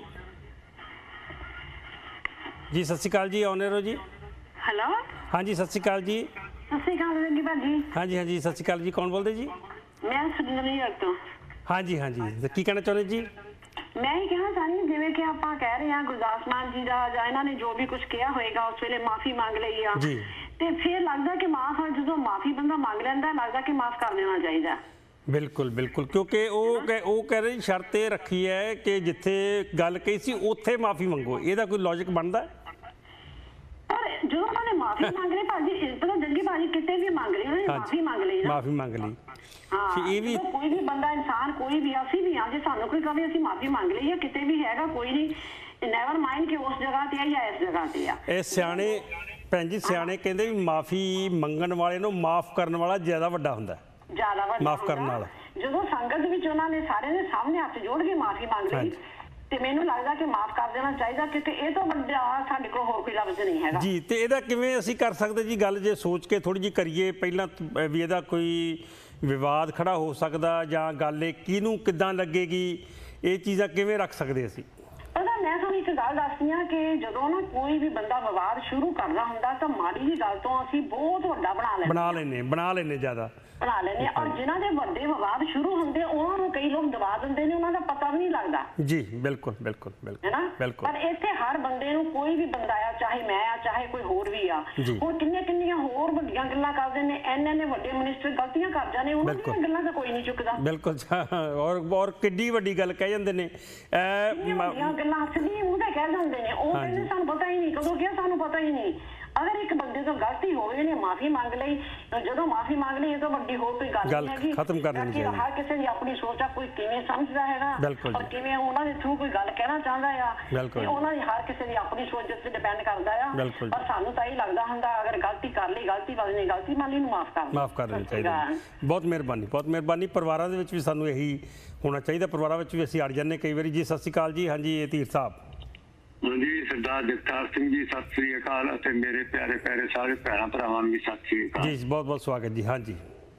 ਜੀ ਸਤਿ ਸ਼੍ਰੀ ਅਕਾਲ ਜੀ, ਆਉਣੇ ਰਹੋ ਜੀ। ਹੈਲੋ ਹਾਂਜੀ ਸਤਿ ਸ਼੍ਰੀ ਅਕਾਲ ਜੀ। ਸਤਿ ਸ਼੍ਰੀ ਅਕਾਲ ਜੀ ਭਾਜੀ। ਹਾਂਜੀ ਹਾਂਜੀ ਸਤਿ ਸ਼੍ਰੀ ਅਕਾਲ ਜੀ, ਕੌਣ ਬੋਲਦੇ ਜੀ? ਮੈਂ ਸੁਰਿੰਦਰ ਤੋਂ। ਹਾਂਜੀ ਹਾਂਜੀ, ਕੀ ਕਹਿਣਾ ਚਾਹੁੰਦੇ ਜੀ? ਮੈਂ ਇਹ ਕਹਿਣਾ ਚਾਹੁੰਦੀ ਹਾਂ, ਜਿਵੇਂ ਕਿ ਆਪਾਂ ਕਹਿ ਰਹੇ ਹਾਂ ਗੁਰਦਾਸ ਮਾਨ ਜੀ ਦਾ, ਜਾਂ ਇਹਨਾਂ ਨੇ ਜੋ ਵੀ ਕੁਝ ਕਿਹਾ ਹੋਏਗਾ ਉਸ ਵੇਲੇ ਮਾਫੀ ਮੰਗ ਲਈ ਆ, ਤੇ ਫਿਰ ਲੱਗਦਾ ਕਿ ਮਾਫ, ਜਦੋਂ ਮਾਫੀ ਬੰਦਾ ਮੰਗ ਲੈਂਦਾ, ਲੱਗਦਾ ਕਿ ਮਾਫ ਕਰ ਦੇਣਾ ਚਾਹੀਦਾ। ਬਿਲਕੁਲ ਬਿਲਕੁਲ, ਕਿਉਂਕਿ ਉਹ ਕਹਿ ਰਹੇ ਸ਼ਰਤ ਇਹ ਰੱਖੀ ਹੈ ਕਿ ਜਿੱਥੇ ਗੱਲ ਕਹੀ ਸੀ ਉੱਥੇ ਮਾਫੀ ਮੰਗੋ। ਇਹਦਾ ਕੋਈ ਲੌਜਿਕ ਬਣਦਾ? ਪਰ ਜਦੋਂ ਉਹਨਾਂ ਨੇ ਮਾਫੀ ਮੰਗ ਲਈ ਭਾਜੀ, ਪਤਾ ਜੱਗੀ ਭਾਜੀ ਕਿਤੇ ਵੀ ਮੰਗ ਲਈ, ਉਹਨਾਂ ਨੇ ਮਾਫੀ ਮੰਗ ਲਈ ਨਾ, ਮਾਫੀ ਮੰਗ ਲਈ। ਹਾਂ, ਇਹ ਵੀ ਕੋਈ ਵੀ ਬੰਦਾ, ਇਨਸਾਨ ਕੋਈ ਵੀ, ਅਸੀਂ ਵੀ ਆ, ਜੇ ਸਾਨੂੰ ਕੋਈ ਕਹੇ ਅਸੀਂ ਮਾਫੀ ਮੰਗ ਲਈ ਆ, ਕਿਤੇ ਵੀ ਹੈਗਾ, ਕੋਈ ਨਹੀਂ, ਨੈਵਰ ਮਾਈਂਡ ਕਿ ਉਸ ਜਗ੍ਹਾ ਤੇ ਆ ਜਾਂ ਇਸ ਜਗ੍ਹਾ ਤੇ ਆ। ਇਹ ਸਿਆਣੇ ਭੈਣ ਜੀ, ਸਿਆਣੇ ਕਹਿੰਦੇ ਵੀ ਮਾਫੀ ਮੰਗਣ ਵਾਲੇ ਨੂੰ ਮਾਫ ਕਰਨ ਵਾਲਾ ਜ਼ਿਆਦਾ ਵੱਡਾ ਹੁੰਦਾ, ਜ਼ਿਆਦਾ ਵੱਡਾ ਮਾਫ ਕਰਨ ਵਾਲਾ। ਜਦੋਂ ਸੰਗਤ ਵਿੱਚ ਉਹਨਾਂ ਨੇ ਸਾਰੇ ਦੇ ਸਾਹਮਣੇ ਹੱਥ ਜੋੜ ਕੇ ਮਾਫੀ ਮੰਗ ਲਈ, ਤੇ ਮੈਨੂੰ ਲੱਗਦਾ ਕਿ ਮਾਫ ਕਰ ਦੇਣਾ ਚਾਹੀਦਾ, ਕਿਉਂਕਿ ਇਹ ਤੋਂ ਵੱਡਾ ਸਾਡੇ ਕੋਲ ਹੋਰ ਕੋਈ ਲਫ਼ਜ਼ ਨਹੀਂ ਹੈਗਾ ਜੀ। ਤੇ ਇਹਦਾ ਕਿਵੇਂ ਅਸੀਂ ਕਰ ਸਕਦੇ ਜੀ ਗੱਲ, ਜੇ ਸੋਚ ਕੇ ਥੋੜੀ ਜਿਹੀ ਕਰੀਏ ਪਹਿਲਾਂ ਵੀ ਇਹਦਾ ਕੋਈ ਵਿਵਾਦ ਖੜਾ ਹੋ ਸਕਦਾ, ਜਾਂ ਗੱਲ ਇਹ ਕਿਹਨੂੰ ਕਿੱਦਾਂ ਲੱਗੇਗੀ, ਇਹ ਚੀਜ਼ਾਂ ਕਿਵੇਂ ਰੱਖ ਸਕਦੇ ਅਸੀਂ? ਪਤਾ, ਮੈਂ ਤੁਹਾਨੂੰ ਇੱਕ ਗੱਲ ਦੱਸਦੀ ਹਾਂ ਕਿ ਜਦੋਂ ਨਾ ਕੋਈ ਵੀ ਬੰਦਾ ਵਿਵਾਦ ਸ਼ੁਰੂ ਕਰਦਾ ਹੁੰਦਾ, ਤਾਂ ਮਾੜੀ ਜਿਹੀ ਗੱਲ ਤੋਂ ਅਸੀਂ ਬਹੁਤ ਵੱਡਾ ਬਣਾ ਲੈਂਦੇ ਜ਼ਿਆਦਾ ਬਣਾ ਲੈਂਦੇ। ਔਰ ਜਿਨ੍ਹਾਂ ਦੇ ਵੱਡੇ ਵਿਵਾਦ ਸ਼ੁਰੂ ਹੁੰਦੇ, ਉਹਨਾਂ ਨੂੰ ਕਈ ਲੋਕ ਦਬਾ ਦਿੰਦੇ ਨੇ, ਉਹਨਾਂ ਦਾ ਪਤਾ ਵੀ ਨਹੀਂ ਲੱਗਦਾ ਜੀ। ਬਿਲਕੁਲ ਬਿਲਕੁਲ ਬਿਲਕੁਲ। ਪਰ ਇੱਥੇ ਹਰ ਬੰਦੇ ਨੂੰ, ਕੋਈ ਵੀ ਬੰਦਾ ਆ, ਚਾਹੇ ਮੈਂ ਆ, ਚਾਹੇ ਕੋਈ ਹੋਰ ਵੀ ਆ, ਹੁਣ ਕਿੰਨੀਆਂ ਹੋਰ ਵੱਡੀਆਂ ਗੱਲਾਂ ਕਰਦੇ ਨੇ, ਇੰਨੇ ਵੱਡੇ ਮਿਨਿਸਟਰ ਗਲਤੀਆਂ ਕਰ ਜਾਂਦੇ, ਉਹਨਾਂ ਦੀਆਂ ਗੱਲਾਂ ਤਾਂ ਕੋਈ ਨਹੀਂ ਚੁੱਕਦਾ। ਬਿਲਕੁਲ। ਔਰ ਕਿੱਡੀ ਵੱਡੀ ਗੱਲ ਕਹਿ ਜਾਂਦੇ ਨੇ, ਵੱਡੀਆਂ ਗੱਲਾਂ ਸਿੱਧੀ ਮੂੰਹ ਤੇ ਕਹਿ ਜਾਂਦੇ ਨੇ, ਉਹ ਕਹਿੰਦੇ ਸਾਨੂੰ ਪਤਾ ਹੀ ਨਹੀਂ, ਕਦੋਂ ਕਿਹਾ ਸਾਨੂੰ ਪਤਾ ਹੀ ਨਹੀਂ। ਅਗਰ ਇੱਕ ਬੰਦੇ ਤੋਂ ਗਲਤੀ ਹੋਵੇ ਨੇ ਮਾਫੀ ਮੰਗ ਲਈ, ਜਦੋਂ ਮਾਫੀ ਮੰਗ ਲਈ ਇਹ ਤੋਂ ਵੱਡੀ ਹੋਰ ਕੋਈ ਗੱਲ ਨਹੀਂ ਹੈਗੀ। ਖਤਮ ਕਰ ਦੇਣੀ ਚਾਹੀਦੀ। ਹਰ ਕਿਸੇ ਦੀ ਆਪਣੀ ਸੋਚ ਆ, ਕੋਈ ਕਿਵੇਂ ਸਮਝਦਾ ਹੈਗਾ ਔਰ ਕਿਵੇਂ ਉਹਨਾਂ ਦੇ ਥਰੂ ਕੋਈ ਗੱਲ ਕਹਿਣਾ ਚਾਹੁੰਦਾ ਆ, ਉਹਨਾਂ ਦੀ ਹਰ ਕਿਸੇ ਦੀ ਆਪਣੀ ਸੋਚ ਉੱਤੇ ਡਿਪੈਂਡ ਕਰਦਾ ਆ। ਪਰ ਸਾਨੂੰ ਤਾਂ ਇਹ ਲੱਗਦਾ ਹੁੰਦਾ ਅਗਰ ਗਲਤੀ ਕਰ ਲਈ, ਗਲਤੀ ਵਾਲੀ ਗਲਤੀ ਮੰਨ ਲਈ ਨੂੰ ਮਾਫ ਕਰ ਦੇਣੀ ਚਾਹੀਦੀ। ਬਹੁਤ ਮਿਹਰਬਾਨੀ, ਬਹੁਤ ਮਿਹਰਬਾਨੀ। ਪਰਿਵਾਰਾਂ ਦੇ ਵਿੱਚ ਵੀ ਸਾਨੂੰ ਇਹੀ ਹੋਣਾ ਚਾਹੀਦਾ, ਪਰਿਵਾਰਾਂ ਵਿੱਚ ਵੀ ਅਸੀਂ ਅੜ ਜਾਂਦੇ ਕਈ ਵਾਰੀ। ਜੀ ਸਤਿ ਸ਼੍ਰੀ ਅਕਾਲ ਜੀ। ਹਾਂਜੀ ਇਹ ਧੀਰ ਸਾਹਿਬ। ਹਾਂਜੀ ਸਰਦਾਰ ਜਗਤਾਰ ਸਿੰਘ ਜੀ ਸਤਿ ਸ੍ਰੀ ਅਕਾਲ, ਅਤੇ ਮੇਰੇ ਪਿਆਰੇ ਪਿਆਰੇ ਸਾਰੇ ਭੈਣਾਂ ਭਰਾਵਾਂ ਨੂੰ ਵੀ ਸਤਿ ਸ੍ਰੀ ਅਕਾਲ ਜੀ। ਬਹੁਤ ਬਹੁਤ ਸਵਾਗਤ ਜੀ। ਹਾਂਜੀ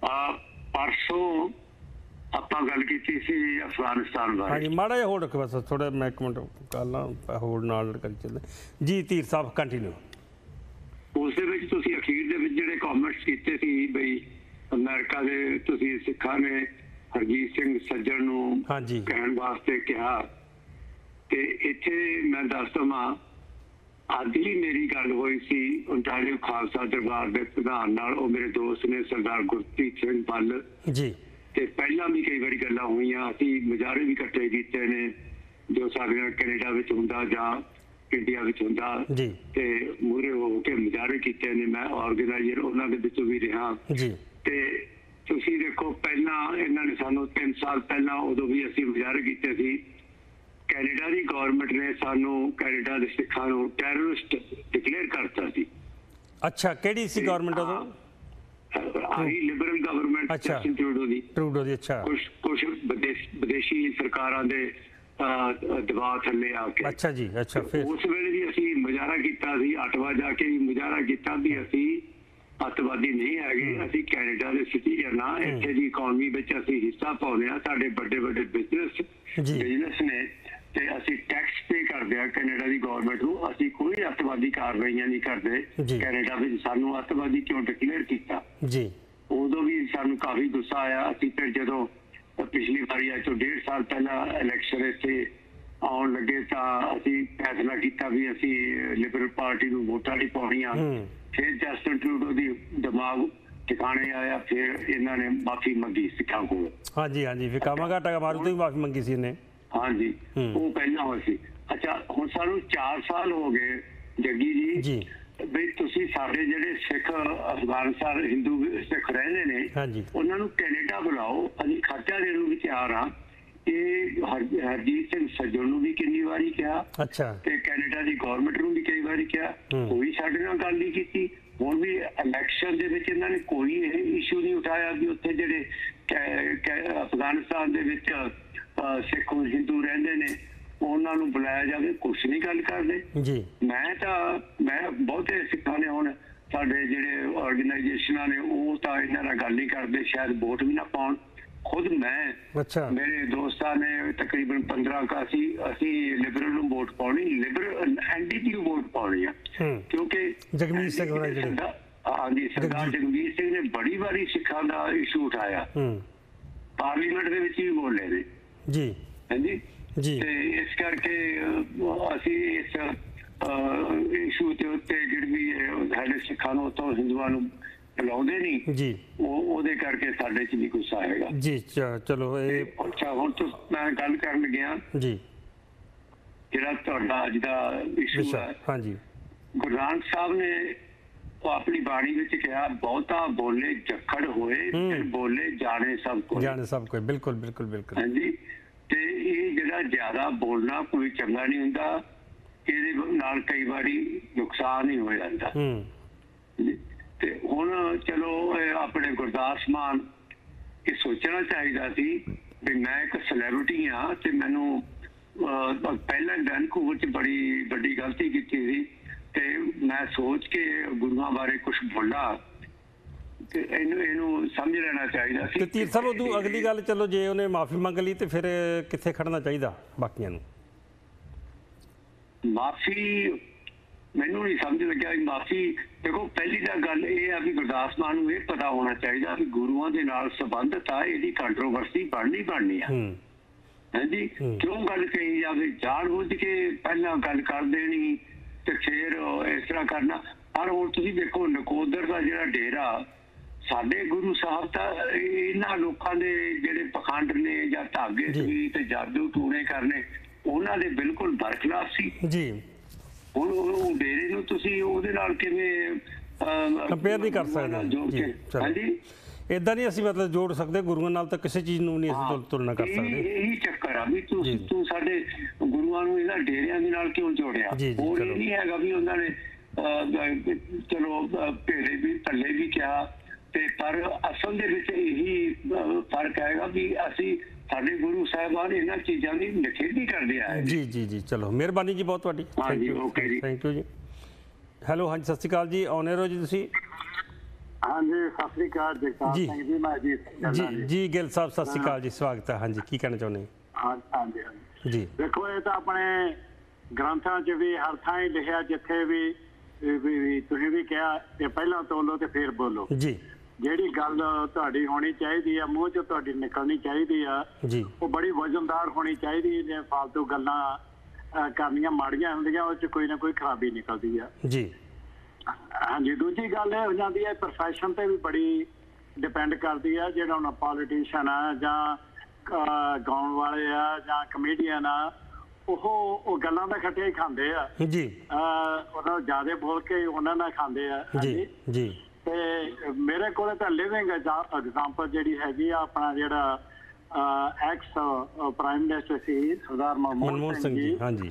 ਪਰਸੋਂ ਆਪਾਂ ਗੱਲ ਕੀਤੀ ਸੀ ਅਫਗਾਨਿਸਤਾਨ ਬਾਰੇ। ਹਾਂਜੀ ਮਾੜਾ ਜਿਹਾ ਹੋਲਡ ਰੱਖੋ ਬਸ ਥੋੜਾ, ਮੈਂ ਇੱਕ ਮਿੰਟ ਕਾਲਾਂ ਹੋਲਡ ਨਾਲ ਕਰੀ ਚੱਲਦੇ ਜੀ। ਧੀਰ ਸਾਹਿਬ ਕੰਟੀਨਿਊ। ਉਸ ਦੇ ਵਿੱਚ ਤੁਸੀਂ ਅਖੀਰ ਦੇ ਵਿੱਚ ਜਿਹੜੇ ਕਮੈਂਟਸ ਕੀਤੇ ਸੀ ਬਈ ਅਮਰੀਕਾ ਦੇ ਤੁਸੀਂ ਸਿੱਖਾਂ ਨੇ ਹਰਜੀਤ ਸਿੰਘ ਸੱਜਣ ਨੂੰ ਕਹਿਣ ਵਾਸਤੇ ਕਿਹਾ, ਤੇ ਇੱਥੇ ਮੈਂ ਦੱਸ ਦਵਾਂ ਅੱਜ ਹੀ ਮੇਰੀ ਗੱਲ ਹੋਈ ਸੀ ਓਨਟਾਰੀਓ ਖਾਲਸਾ ਦਰਬਾਰ ਦੇ ਪ੍ਰਧਾਨ ਨਾਲ, ਉਹ ਮੇਰੇ ਦੋਸਤ ਨੇ ਸਰਦਾਰ ਗੁਰਪ੍ਰੀਤ ਸਿੰਘ ਬੱਲ ਜੀ, ਤੇ ਪਹਿਲਾਂ ਵੀ ਕਈ ਵਾਰੀ ਗੱਲਾਂ ਹੋਈਆਂ, ਅਸੀਂ ਮੁਜ਼ਾਹਰੇ ਵੀ ਇਕੱਠੇ ਕੀਤੇ ਨੇ ਜੋ ਸਾਡੇ ਨਾਲ ਕੈਨੇਡਾ ਵਿੱਚ ਹੁੰਦਾ ਜਾਂ ਇੰਡੀਆ ਵਿੱਚ ਹੁੰਦਾ, ਤੇ ਮੂਹਰੇ ਹੋ ਕੇ ਮੁਜ਼ਾਹਰੇ ਕੀਤੇ ਨੇ। ਮੈਂ ਆਰਗੇਨਾਈਜ਼ਰ ਉਹਨਾਂ ਦੇ ਵਿੱਚੋਂ ਵੀ ਰਿਹਾ ਜੀ। ਤੇ ਤੁਸੀਂ ਦੇਖੋ ਪਹਿਲਾਂ ਇਹਨਾਂ ਨੇ ਸਾਨੂੰ 3 ਸਾਲ ਪਹਿਲਾਂ ਉਦੋਂ ਵੀ ਅਸੀਂ ਮੁਜ਼ਾਹਰੇ ਕੀਤੇ ਸੀ। ਕੈਨੇਡਾ ਦੀ ਗਵਰਨਮੈਂਟ ਨੇ ਸਾਨੂੰ ਕੈਨੇਡਾ ਦੇ ਸਿੱਖਾਂ ਨੂੰ ਟੈਰਰਿਸਟ ਡਿਕਲੇਅਰ ਕਰਤਾ ਸੀ। ਅੱਛਾ, ਕਿਹੜੀ ਸੀ ਗਵਰਨਮੈਂਟ ਉਦੋਂ? ਆਹੀ ਲਿਬਰਲ ਗਵਰਨਮੈਂਟ ਜਸਟਿਨ ਟਰੂਡੋ ਦੀ। ਅੱਛਾ, ਕੁਝ ਵਿਦੇਸ਼ੀ ਸਰਕਾਰਾਂ ਦੇ ਦਬਾਅ ਥੱਲੇ ਆ ਕੇ। ਅੱਛਾ ਜੀ। ਅੱਛਾ, ਫਿਰ ਉਸ ਵੇਲੇ ਵੀ ਅਸੀਂ ਮੁਜ਼ਾਹਰਾ ਕੀਤਾ ਸੀ, ਅਟਵਾ ਜਾ ਕੇ ਵੀ ਮੁਜ਼ਾਹਰਾ ਕੀਤਾ ਵੀ ਅਸੀਂ ਅੱਤਵਾਦੀ ਨਹੀਂ ਹੈਗੇ, ਅਸੀਂ ਕੈਨੇਡਾ ਦੇ ਸਿਟੀਜ਼ਨ ਆ, ਇੱਥੇ ਦੀ ਇਕਨੋਮੀ ਵਿੱਚ ਅਸੀਂ ਹਿੱਸਾ ਪਾਉਂਦੇ ਆ, ਸਾਡੇ ਵੱਡੇ ਵੱਡੇ ਬਿਜ਼ਨਸ ਨੇ, ਤੇ ਅਸੀਂ ਟੈਕਸ ਪੇ ਕਰਦੇ ਆ ਕੈਨੇਡਾ ਦੀ ਗਵਰਨਮੈਂਟ ਨੂੰ, ਅਸੀਂ ਕੋਈ ਅੱਤਵਾਦੀ ਕਾਰਵਾਈਆਂ ਨਹੀਂ ਕਰਦੇ। ਕੈਨੇਡਾ ਵਿੱਚ ਸਾਨੂੰ ਅੱਤਵਾਦੀ ਕਿਉਂ ਡਿਕਲੇਅਰ ਕੀਤਾ ਜੀ? ਉਦੋਂ ਵੀ ਸਾਨੂੰ ਕਾਫੀ ਗੁੱਸਾ ਆਇਆ। ਅਸੀਂ ਫਿਰ ਜਦੋਂ ਪਿਛਲੀ ਵਾਰੀ ਅੱਜ ਤੋਂ 1.5 ਸਾਲ ਪਹਿਲਾਂ ਇਲੈਕਸ਼ਨ ਇੱਥੇ ਆਉਣ ਲੱਗੇ ਤਾਂ ਅਸੀਂ ਫੈਸਲਾ ਕੀਤਾ ਵੀ ਅਸੀਂ ਲਿਬਰਲ ਪਾਰਟੀ ਨੂੰ ਵੋਟਾਂ ਨਹੀਂ ਪਾਉਣੀਆਂ। ਫਿਰ ਜਸਟਿਨ ਟਰੂਡੋ ਦੀ ਦਿਮਾਗ ਟਿਕਾਣੇ ਆਇਆ, ਫਿਰ ਇਹਨਾਂ ਨੇ ਮਾਫੀ ਮੰਗੀ ਸਿੱਖਾਂ ਕੋਲ। ਹਾਂਜੀ ਹਾਂਜੀ, ਫਿਰ ਕਾਮਾਗਾਟਾ ਮਾਰੂ ਤੋਂ ਵੀ ਮਾਫੀ ਮੰਗੀ ਸੀ ਇਹਨੇ। ਹਾਂਜੀ, ਉਹ ਪਹਿਲਾਂ ਹੋਇਆ ਸੀ। ਅੱਛਾ, ਹੁਣ ਸਾਨੂੰ 4 ਸਾਲ ਹੋ ਗਏ ਜੱਗੀ ਜੀ ਬਈ ਤੁਸੀਂ ਸਾਡੇ ਜਿਹੜੇ ਸਿੱਖ ਅਫਗਾਨਿਸਤਾਨ ਹਿੰਦੂ ਸਿੱਖ ਰਹਿੰਦੇ ਨੇ ਉਹਨਾਂ ਨੂੰ ਕੈਨੇਡਾ ਬੁਲਾਓ, ਅਸੀਂ ਖਰਚਾ ਦੇਣ ਨੂੰ ਵੀ ਤਿਆਰ ਹਾਂ। ਇਹ ਹਰਜੀਤ ਸਿੰਘ ਸੱਜਣ ਨੂੰ ਵੀ ਕਿੰਨੀ ਵਾਰੀ ਕਿਹਾ, ਤੇ ਕੈਨੇਡਾ ਦੀ ਗਵਰਨਮੈਂਟ ਨੂੰ ਵੀ ਕਈ ਵਾਰੀ ਕਿਹਾ, ਕੋਈ ਸਾਡੇ ਨਾਲ ਗੱਲ ਨਹੀਂ ਕੀਤੀ। ਹੁਣ ਵੀ ਇਲੈਕਸ਼ਨ ਦੇ ਵਿੱਚ ਇਹਨਾਂ ਨੇ ਕੋਈ ਇਹ ਇਸ਼ੂ ਨਹੀਂ ਉਠਾਇਆ ਵੀ ਉੱਥੇ ਜਿਹੜੇ ਅਫਗਾਨਿਸਤਾਨ ਦੇ ਵਿੱਚ ਸਿੱਖ ਹਿੰਦੂ ਰਹਿੰਦੇ ਨੇ ਉਹਨਾਂ ਨੂੰ ਬੁਲਾਇਆ ਜਾਵੇ, ਕੁਛ ਨਹੀਂ ਗੱਲ ਕਰਦੇ ਜੀ। ਮੈਂ ਬਹੁਤੇ ਸਿੱਖਾਂ ਨੇ ਹੁਣ ਸਾਡੇ ਜਿਹੜੇ ਆਰਗੇਨਾਈਜੇਸ਼ਨਾਂ ਨੇ ਉਹ ਤਾਂ ਇਹਨਾਂ ਨਾਲ ਗੱਲ ਨਹੀਂ ਕਰਦੇ, ਸ਼ਾਇਦ ਵੋਟ ਵੀ ਨਾ ਪਾਉਣ। ਖੁਦ ਮੈਂ ਮੇਰੇ ਦੋਸਤਾਂ ਨੇ ਤਕਰੀਬਨ 15 ਅਸੀਂ ਲਿਬਰਲ ਨੂੰ ਵੋਟ ਪਾਉਣੀ, ਲਿਬਰਲ ਐਨਡੀਪੀ ਨੂੰ ਵੋਟ ਪਾਉਣੀ ਆ, ਕਿਉਂਕਿ ਜਗਮੀਤ ਸਿੰਘ ਹਾਂਜੀ ਸਰਦਾਰ ਜਗਮੀਤ ਸਿੰਘ ਨੇ ਬੜੀ ਵਾਰੀ ਸਿੱਖਾਂ ਦਾ ਇਸ਼ੂ ਉਠਾਇਆ, ਪਾਰਲੀਮੈਂਟ ਦੇ ਵਿੱਚ ਵੀ ਬੋਲੇ ਨੇ ਜੀ। ਹਾਂਜੀ ਜੀ, ਤੇ ਇਸ ਕਰਕੇ ਅਸੀਂ ਇਸ ਇਸ਼ੂ ਦੇ ਉੱਤੇ ਜਿਹੜੀ ਸਾਡੇ ਸਿੱਖਾਂ ਨੂੰ ਤੋਂ ਹਿੰਦੂਆਂ ਨੂੰ ਬੁਲਾਉਂਦੇ ਨਹੀਂ ਜੀ, ਉਹਦੇ ਕਰਕੇ ਸਾਡੇ ਚ ਵੀ ਗੁੱਸਾ ਆਏਗਾ ਜੀ। ਚਲੋ ਇਹ ਅੱਛਾ, ਹੁਣ ਮੈਂ ਗੱਲ ਕਰਨ ਲੱਗਿਆ ਜੀ ਜਿਹੜਾ ਤੁਹਾਡਾ ਅੱਜ ਦਾ ਇਸ਼ੂ ਹੈ। ਹਾਂਜੀ, ਗੁਰੂ ਨਾਨਕ ਸਾਹਿਬ ਨੇ ਉਹ ਆਪਣੀ ਬਾਣੀ ਵਿੱਚ ਕਿਹਾ, ਬਹੁਤਾ ਬੋਲੇ ਜਖੜ ਹੋਏ, ਬੋਲੇ ਜਾਣੇ ਸਭ ਕੋਈ। ਬਿਲਕੁਲ ਬਿਲਕੁਲ ਬਿਲਕੁਲ। ਹਾਂਜੀ, ਤੇ ਇਹ ਜਿਹੜਾ ਜ਼ਿਆਦਾ ਬੋਲਣਾ ਕੋਈ ਚੰਗਾ ਨਹੀਂ ਹੁੰਦਾ, ਇਹਦੇ ਨਾਲ ਕਈ ਵਾਰੀ ਨੁਕਸਾਨ ਹੀ ਹੋ ਜਾਂਦਾ। ਤੇ ਹੁਣ ਚਲੋ ਆਪਣੇ ਗੁਰਦਾਸ ਮਾਨ ਇਹ ਸੋਚਣਾ ਚਾਹੀਦਾ ਸੀ ਵੀ ਮੈਂ ਇੱਕ ਸੈਲੈਬ੍ਰਿਟੀ ਹਾਂ, ਤੇ ਮੈਨੂੰ ਪਹਿਲਾਂ ਵੈਨਕੂਵਰ 'ਚ ਬੜੀ ਵੱਡੀ ਗਲਤੀ ਕੀਤੀ ਸੀ, ਤੇ ਮੈਂ ਸੋਚ ਕੇ ਗੁਰੂਆਂ ਬਾਰੇ ਕੁਝ ਬੋਲਾ, ਤੇ ਇਹਨੂੰ ਸਮਝ ਲੈਣਾ ਚਾਹੀਦਾ ਸੀ। ਤੇ ਤੀਰ ਸਾਹਿਬ ਉਦੋਂ ਅਗਲੀ ਗੱਲ, ਚਲੋ ਜੇ ਉਹਨੇ ਮਾਫੀ ਮੰਗ ਲਈ ਤੇ ਫਿਰ ਕਿੱਥੇ ਖੜਨਾ ਚਾਹੀਦਾ ਬਾਕੀਆਂ ਨੂੰ? ਮਾਫੀ ਮੈਨੂੰ ਨਹੀਂ ਸਮਝ ਲੱਗਿਆ ਵੀ ਮਾਫੀ। ਦੇਖੋ, ਪਹਿਲੀ ਤਾਂ ਗੱਲ ਇਹ ਆ ਵੀ ਗੁਰਦਾਸ ਮਾਨ ਨੂੰ ਇਹ ਪਤਾ ਹੋਣਾ ਚਾਹੀਦਾ ਵੀ ਗੁਰੂਆਂ ਦੇ ਨਾਲ ਸੰਬੰਧਤ ਆ, ਇਹਦੀ ਕੰਟਰੋਵਰਸੀ ਬਣਨੀ ਆ। ਹਾਂਜੀ, ਕਿਉਂ ਗੱਲ ਕਹੀ ਜਾਵੇ, ਜਾਣ ਬੁੱਝ ਕੇ ਪਹਿਲਾਂ ਗੱਲ ਕਰ ਦੇਣੀ ਤੇ ਫਿਰ ਇਸ ਤਰ੍ਹਾਂ ਕਰਨਾ। ਪਰ ਹੁਣ ਤੁਸੀਂ ਦੇਖੋ ਨਕੋਦਰ ਦਾ ਜਿਹੜਾ ਡੇਰਾ, ਸਾਡੇ ਗੁਰੂ ਸਾਹਿਬ ਤਾਂ ਇਹਨਾਂ ਲੋਕਾਂ ਦੇ ਜਿਹੜੇ ਪਖੰਡ ਨੇ ਜਾਂ ਧਾਗੇ ਸੀ ਤੇ ਜਾਦੂ ਟੂਣੇ ਕਰਨੇ, ਉਹਨਾਂ ਦੇ ਬਿਲਕੁਲ ਬਰਖਲਾਫ ਸੀ ਜੀ। ਹੁਣ ਉਹ ਡੇਰੇ ਨੂੰ ਤੁਸੀਂ ਉਹਦੇ ਨਾਲ ਕਿਵੇਂ ਕੰਪੇਅਰ ਨਹੀਂ ਕਰ ਸਕਦੇ ਹਾਂਜੀ ਇਦਾਂ ਨਹੀਂ ਅਸੀਂ ਮਤਲਬ ਜੋੜ ਸਕਦੇ ਗੁਰੂਆਂ ਨਾਲ ਤਾਂ ਕਿਸੇ ਚੀਜ਼ ਨੂੰ ਨਹੀਂ ਅਸੀਂ ਤੁਲਨਾ ਕਰ ਸਕਦੇ ਇਹੀ ਚੱਕਰ ਆ ਵੀ ਤੂੰ ਸਾਡੇ ਗੁਰੂਆਂ ਨੂੰ ਇਹਨਾਂ ਡੇਰਿਆਂ ਦੇ ਨਾਲ ਕਿਉਂ ਜੋੜਿਆ ਉਹ ਨਹੀਂ ਹੈਗਾ ਵੀ ਉਹਨਾਂ ਨੇ ਚਲੋ ਭੇੜੇ ਵੀ ਥੱਲੇ ਵੀ ਕਿਹਾ ਤੇ ਪਰ ਅਸਲ ਦੇ ਵਿੱਚ ਇਹੀ ਫਰਕ ਹੈਗਾ ਵੀ ਅਸੀਂ ਸਾਡੇ ਗੁਰੂ ਸਾਹਿਬਾਨ ਇਹਨਾਂ ਚੀਜ਼ਾਂ ਦੀ ਨਿਖੇਧੀ ਕਰਦੇ ਆ ਜੀ ਜੀ ਜੀ ਚਲੋ ਮਿਹਰਬਾਨੀ ਜੀ ਬਹੁਤ ਤੁਹਾਡੀ ਹਾਂਜੀ ਓਕੇ ਜੀ ਥੈਂਕ ਯੂ ਜੀ ਹੈਲੋ ਹਾਂਜੀ ਸਤਿ ਸ਼੍ਰੀ ਅਕਾਲ ਜੀ ਆਨ 에ਅਰ ਹੋ ਜੀ ਤੁਸੀਂ ਹਾਂਜੀ ਸਤਿ ਸ੍ਰੀ ਅਕਾਲ ਜਗਤਾਰ ਸਿੰਘ ਜੀ ਮੈਂ ਜੀ ਜੀ ਗਿੱਲ ਸਾਹਿਬ ਸਤਿ ਸ਼੍ਰੀ ਅਕਾਲ ਜੀ ਸਵਾਗਤ ਹੈ ਹਾਂਜੀ ਕੀ ਕਹਿਣਾ ਚਾਹੁੰਦੇ ਹਾਂਜੀ ਜੀ ਦੇਖੋ ਇਹ ਤਾਂ ਆਪਣੇ ਗ੍ਰੰਥਾਂ 'ਚ ਵੀ ਹਰ ਥਾਂ ਹੀ ਲਿਖਿਆ ਜਿੱਥੇ ਵੀ ਤੁਸੀਂ ਵੀ ਕਿਹਾ ਕਿ ਪਹਿਲਾਂ ਤੋਲੋ ਤੇ ਫਿਰ ਬੋਲੋ ਜੀ ਜਿਹੜੀ ਗੱਲ ਤੁਹਾਡੀ ਹੋਣੀ ਚਾਹੀਦੀ ਆ ਮੂੰਹ 'ਚੋਂ ਤੁਹਾਡੀ ਨਿਕਲਣੀ ਚਾਹੀਦੀ ਆ ਜੀ ਉਹ ਬੜੀ ਵਜ਼ਨਦਾਰ ਹੋਣੀ ਚਾਹੀਦੀ ਜੇ ਫਾਲਤੂ ਗੱਲਾਂ ਕਰਨੀਆਂ ਮਾੜੀਆਂ ਹੁੰਦੀਆਂ ਉਹ 'ਚ ਕੋਈ ਨਾ ਕੋਈ ਖਰਾਬੀ ਨਿਕਲਦੀ ਆ ਜੀ ਹਾਂਜੀ ਦੂਜੀ ਗੱਲ ਇਹ ਹੋ ਜਾਂਦੀ ਹੈ ਪ੍ਰੋਫੈਸ਼ਨ ਤੇ ਵੀ ਬੜੀ ਡਿਪੈਂਡ ਕਰਦੀ ਆ ਜਿਹੜਾ ਹੁਣ ਪੋਲੀਟੀਸ਼ੀਅਨ ਆ ਜਾਂ ਗਾਉਣ ਵਾਲੇ ਆ ਜਾਂ ਕਮੇਡੀਅਨ ਆ ਉਹ ਗੱਲਾਂ ਦਾ ਖੱਟਿਆ ਹੀ ਖਾਂਦੇ ਆ ਜੀ ਉਹਨਾਂ ਨੂੰ ਜ਼ਿਆਦਾ ਬੋਲ ਕੇ ਉਹਨਾਂ ਨਾਲ ਖਾਂਦੇ ਆ ਜੀ ਜੀ ਤੇ ਮੇਰੇ ਕੋਲ ਤਾਂ ਲਿਵਿੰਗ ਐਗਜ਼ਾਮਪਲ ਜਿਹੜੀ ਹੈਗੀ ਆ ਆਪਣਾ ਜਿਹੜਾ ਐਕਸ ਪ੍ਰਾਈਮ ਮਿਨਿਸਟਰ ਸੀ ਸਰਦਾਰ ਮਨਮੋਹਨ ਸਿੰਘ ਜੀ ਹਾਂਜੀ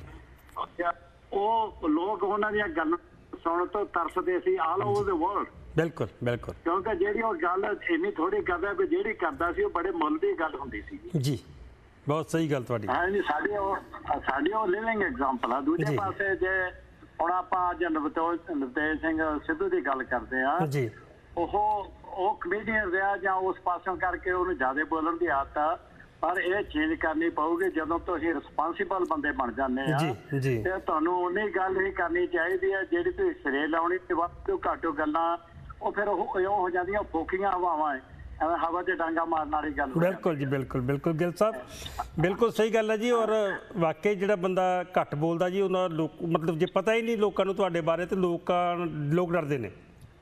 ਉਹ ਲੋਕ ਉਹਨਾਂ ਦੀਆਂ ਗੱਲਾਂ ਸੁਣ ਤੋਂ ਤਰਸਦੇ ਸੀ ਆਲ ਓਵਰ ਦ ਵਰਲਡ ਬਿਲਕੁਲ ਬਿਲਕੁਲ ਕਿਉਂਕਿ ਜਿਹੜੀ ਉਹ ਗੱਲ ਇੰਨੀ ਥੋੜੀ ਕਰਦਾ ਕਿ ਜਿਹੜੀ ਕਰਦਾ ਸੀ ਉਹ ਬੜੇ ਮੁੱਲ ਦੀ ਗੱਲ ਹੁੰਦੀ ਸੀ ਜੀ ਬਹੁਤ ਸਹੀ ਗੱਲ ਤੁਹਾਡੀ ਹਾਂਜੀ ਸਾਡੀ ਉਹ ਲਿਵਿੰਗ ਐਗਜ਼ਾਮਪਲ ਆ ਦੂਜੇ ਪਾਸੇ ਜੇ ਹੁਣ ਆਪਾਂ ਅੱਜ ਨਵਤੇਜ ਸਿੰਘ ਸਿੱਧੂ ਦੀ ਗੱਲ ਕਰਦੇ ਆ ਜੀ ਉਹ ਕਮੇਡੀਅਨ ਰਿਹਾ ਜਾਂ ਉਸ ਪਾਸੋਂ ਕਰਕੇ ਉਹਨੂੰ ਜ਼ਿਆਦਾ ਬੋਲਣ ਦੀ ਆਦਤ ਆ ਪਰ ਇਹ ਚੇਂਜ ਕਰਨੀ ਪਊਗੀ ਜਦੋਂ ਤੁਸੀਂ ਰਿਸਪਾਂਸਿਬਲ ਬੰਦੇ ਬਣ ਜਾਂਦੇ ਆ ਤੇ ਤੁਹਾਨੂੰ ਉਨੀ ਗੱਲ ਹੀ ਕਰਨੀ ਚਾਹੀਦੀ ਹੈ ਜਿਹੜੀ ਤੁਸੀਂ ਸਿਰੇ ਲਾਉਣੀ ਤੇ ਵੱਧ ਤੋਂ ਘੱਟ ਗੱਲਾਂ ਉਹ ਫਿਰ ਉਹ ਹੋ ਜਾਂਦੀਆਂ ਫੋਕੀਆਂ ਹਵਾਵਾਂ ਐਵੇਂ ਹਵਾ 'ਚ ਡਾਂਗਾ ਮਾਰਨ ਵਾਲੀ ਗੱਲ ਬਿਲਕੁਲ ਜੀ ਬਿਲਕੁਲ ਬਿਲਕੁਲ ਗਿੱਲ ਸਾਹਿਬ ਬਿਲਕੁਲ ਸਹੀ ਗੱਲ ਹੈ ਜੀ ਔਰ ਵਾਕਈ ਜਿਹੜਾ ਬੰਦਾ ਘੱਟ ਬੋਲਦਾ ਜੀ ਉਹਨਾਂ ਲੋਕ ਮਤਲਬ ਜੇ ਪਤਾ ਹੀ ਨਹੀਂ ਲੋਕਾਂ ਨੂੰ ਤੁਹਾਡੇ ਬਾਰੇ ਤੇ ਲੋਕ ਡਰਦੇ ਨੇ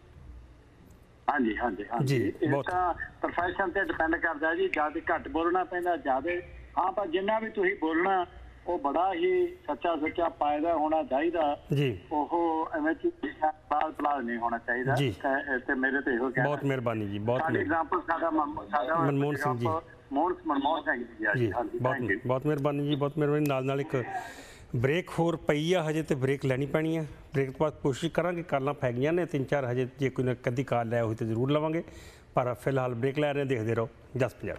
ਹਾਂਜੀ ਹਾਂਜੀ ਹਾਂਜੀ ਇਹ ਤਾਂ ਪ੍ਰੋਫੈਸ਼ਨ ਤੇ ਡਿਪੈਂਡ ਕਰਦਾ ਜੀ ਜਿਆਦਾ ਘੱਟ ਬੋਲਣਾ ਪੈਂਦਾ ਜਿਆਦਾ ਹਾਂ ਪਰ ਜਿੰਨਾ ਵੀ ਤੁਸੀਂ ਬੋਲਣਾ ਉਹ ਬੜਾ ਹੀ ਸੱਚਾ ਪਾਇਦਾ ਹੋਣਾ ਚਾਹੀਦਾ ਜੀ ਉਹ ਐਵੇਂ ਬਾਲ ਨਹੀਂ ਹੋਣਾ ਚਾਹੀਦਾ ਤੇ ਮੇਰੇ ਤੇ ਇਹੋ ਕਹਿਣਾ ਬਹੁਤ ਮਿਹਰਬਾਨੀ ਜੀ ਬਹੁਤ ਐਗਜ਼ਾਮਪਲ ਸਾਡਾ ਮਨਮੋਹਨ ਸਿੰਘ ਜੀ ਮਨਮੋਹਨ ਸਿੰਘ ਜੀ ਬਹੁਤ ਮਿਹਰਬਾਨੀ ਜੀ ਬਹੁਤ ਮਿਹਰਬਾਨੀ ਨਾਲ ਇੱਕ ਬ੍ਰੇਕ ਹੋਰ ਪਈ ਆ ਹਜੇ ਤੇ ਬ੍ਰੇਕ ਲੈਣੀ ਪੈਣੀ ਆ ਬ੍ਰੇਕ ਤੋਂ ਬਾਅਦ ਕੋਸ਼ਿਸ਼ ਕਰਾਂਗੇ ਕਾਲਾਂ ਪੈ ਗਈਆਂ ਨੇ 3-4 ਹਜੇ ਜੇ ਕੋਈ ਨਾ ਕਦੀ ਕਾਲ ਲੈ ਹੋਈ ਤਾਂ ਜ਼ਰੂਰ ਲਵਾਂਗੇ ਪਰ ਫਿਲਹਾਲ ਬ੍ਰੇਕ ਲੈ ਰਹੇ ਦੇਖਦੇ ਰਹੋ ਜਸ ਪੰਜਾਬ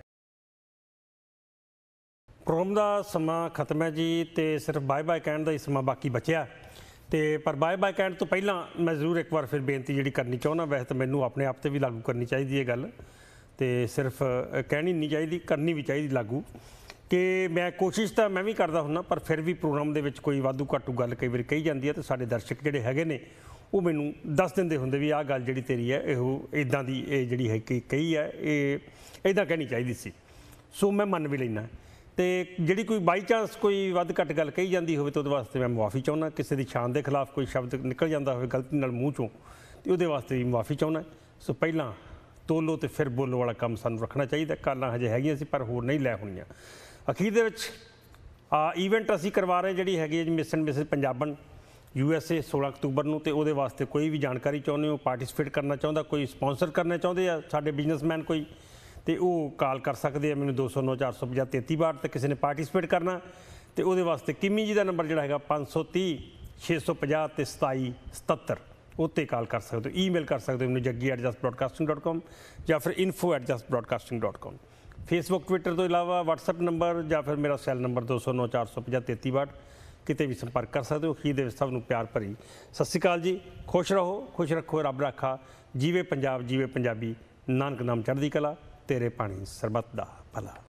ਪ੍ਰੋਗਰਾਮ ਦਾ ਸਮਾਂ ਖਤਮ ਹੈ ਜੀ ਤੇ ਸਿਰਫ ਬਾਏ ਬਾਏ ਕਹਿਣ ਦਾ ਹੀ ਸਮਾਂ ਬਾਕੀ ਬਚਿਆ ਤੇ ਪਰ ਬਾਏ ਬਾਏ ਕਹਿਣ ਤੋਂ ਪਹਿਲਾਂ ਮੈਂ ਜ਼ਰੂਰ ਇੱਕ ਵਾਰ ਫਿਰ ਬੇਨਤੀ ਜਿਹੜੀ ਕਰਨੀ ਚਾਹੁੰਦਾ ਵੈਸੇ ਤਾਂ ਮੈਨੂੰ ਆਪਣੇ ਆਪ ਤੇ ਵੀ ਲਾਗੂ ਕਰਨੀ ਚਾਹੀਦੀ ਹੈ ਗੱਲ ਤੇ ਸਿਰਫ ਕਹਿਣੀ ਨਹੀਂ ਚਾਹੀਦੀ ਕਰਨੀ ਵੀ ਚਾਹੀਦੀ ਲਾਗੂ ਕਿ ਮੈਂ ਕੋਸ਼ਿਸ਼ ਤਾਂ ਮੈਂ ਵੀ ਕਰਦਾ ਹੁੰਦਾ ਪਰ ਫਿਰ ਵੀ ਪ੍ਰੋਗਰਾਮ ਦੇ ਵਿੱਚ ਕੋਈ ਵਾਧੂ ਘਾਟੂ ਗੱਲ ਕਈ ਵਾਰੀ ਕਹੀ ਜਾਂਦੀ ਹੈ ਤੇ ਸਾਡੇ ਦਰਸ਼ਕ ਜਿਹੜੇ ਹੈਗੇ ਨੇ ਉਹ ਮੈਨੂੰ ਦੱਸ ਦਿੰਦੇ ਹੁੰਦੇ ਵੀ ਆਹ ਗੱਲ ਜਿਹੜੀ ਤੇਰੀ ਹੈ ਇਹੋ ਇੱਦਾਂ ਦੀ ਇਹ ਜਿਹੜੀ ਹੈ ਕਿ ਕਹੀ ਹੈ ਇਹ ਇੱਦਾਂ ਕਹਿਣੀ ਚਾਹੀਦੀ ਸੀ ਸੋ ਮੈਂ ਮੰਨ ਵੀ ਲੈਂਦਾ ਤੇ ਜਿਹੜੀ ਕੋਈ ਬਾਈ ਚਾਂਸ ਕੋਈ ਵੱਧ ਘੱਟ ਗੱਲ ਕਹੀ ਜਾਂਦੀ ਹੋਵੇ ਤਾਂ ਉਹਦੇ ਵਾਸਤੇ ਮੈਂ ਮੁਆਫੀ ਚਾਹੁੰਦਾ ਕਿਸੇ ਦੀ ਸ਼ਾਨ ਦੇ ਖਿਲਾਫ ਕੋਈ ਸ਼ਬਦ ਨਿਕਲ ਜਾਂਦਾ ਹੋਵੇ ਗਲਤੀ ਨਾਲ ਮੂੰਹ ਚੋਂ ਤੇ ਉਹਦੇ ਵਾਸਤੇ ਵੀ ਮੁਆਫੀ ਚਾਹੁੰਦਾ ਸੋ ਪਹਿਲਾਂ ਤੋਲੋ ਤੇ ਫਿਰ ਬੋਲੋ ਵਾਲਾ ਕੰਮ ਸਾਨੂੰ ਰੱਖਣਾ ਚਾਹੀਦਾ ਕਾਲਾਂ ਹਜੇ ਹੈਗੀਆਂ ਸੀ ਪਰ ਹੋਰ ਨਹੀਂ ਲੈ ਹੋਣੀਆਂ ਅਖੀਰ ਦੇ ਵਿੱਚ ਈਵੈਂਟ ਅਸੀਂ ਕਰਵਾ ਰਹੇ ਜਿਹੜੀ ਹੈਗੀ ਜੀ miss and Mrs Punjaban USA 16 ਅਕਤੂਬਰ ਨੂੰ ਤੇ ਉਹਦੇ ਵਾਸਤੇ ਕੋਈ ਵੀ ਜਾਣਕਾਰੀ ਚਾਹੁੰਦੇ ਹੋ ਪਾਰਟਿਸਿਪੇਟ ਕਰਨਾ ਚਾਹੁੰਦਾ ਕੋਈ ਸਪਾਂਸਰ ਕਰਨਾ ਚਾਹੁੰਦੇ ਆ ਸਾਡੇ ਬਿਜ਼ਨਸਮੈਨ ਕੋਈ ਤੇ ਉਹ ਕਾਲ ਕਰ ਸਕਦੇ ਆ ਮੈਨੂੰ 209-450-3362 ਤੇ ਕਿਸੇ ਨੇ ਪਾਰਟਿਸਿਪੇਟ ਕਰਨਾ ਤੇ ਉਹਦੇ ਵਾਸਤੇ ਕਿੰਮੀ ਜੀ ਦਾ ਨੰਬਰ ਜਿਹੜਾ ਹੈਗਾ 530-650 ਤੇ 2777 ਉੱਤੇ ਕਾਲ ਕਰ ਸਕਦੇ ਹੋ ਈਮੇਲ ਕਰ ਸਕਦੇ ਹੋ ਮੈਨੂੰ jaggi@justbroadcasting.com ਜਾਂ ਫਿਰ info@justbroadcasting.com ਫੇਸਬੁੱਕ ਟਵਿੱਟਰ ਤੋਂ ਇਲਾਵਾ WhatsApp ਨੰਬਰ ਜਾਂ ਫਿਰ ਮੇਰਾ ਸੈੱਲ ਨੰਬਰ 209-450-3362 ਕਿਤੇ ਵੀ ਸੰਪਰਕ ਕਰ ਸਕਦੇ ਹੋ ਅਖੀਰ ਦੇ ਵਿੱਚ ਸਭ ਨੂੰ ਪਿਆਰ ਭਰੀ ਸਤਿ ਸ਼੍ਰੀ ਅਕਾਲ ਜੀ ਖੁਸ਼ ਰਹੋ ਖੁਸ਼ ਰੱਖੋ ਰੱਬ ਰਾਖਾ ਜੀਵੇ ਪੰਜਾਬ ਜੀਵੇ ਪੰਜਾਬੀ ਨਾਨਕ ਨਾਮ ਚੜ੍ਹਦੀ ਕਲਾ ਤੇਰੇ ਪਾਣੀ ਸਰਬੱਤ ਦਾ ਭਲਾ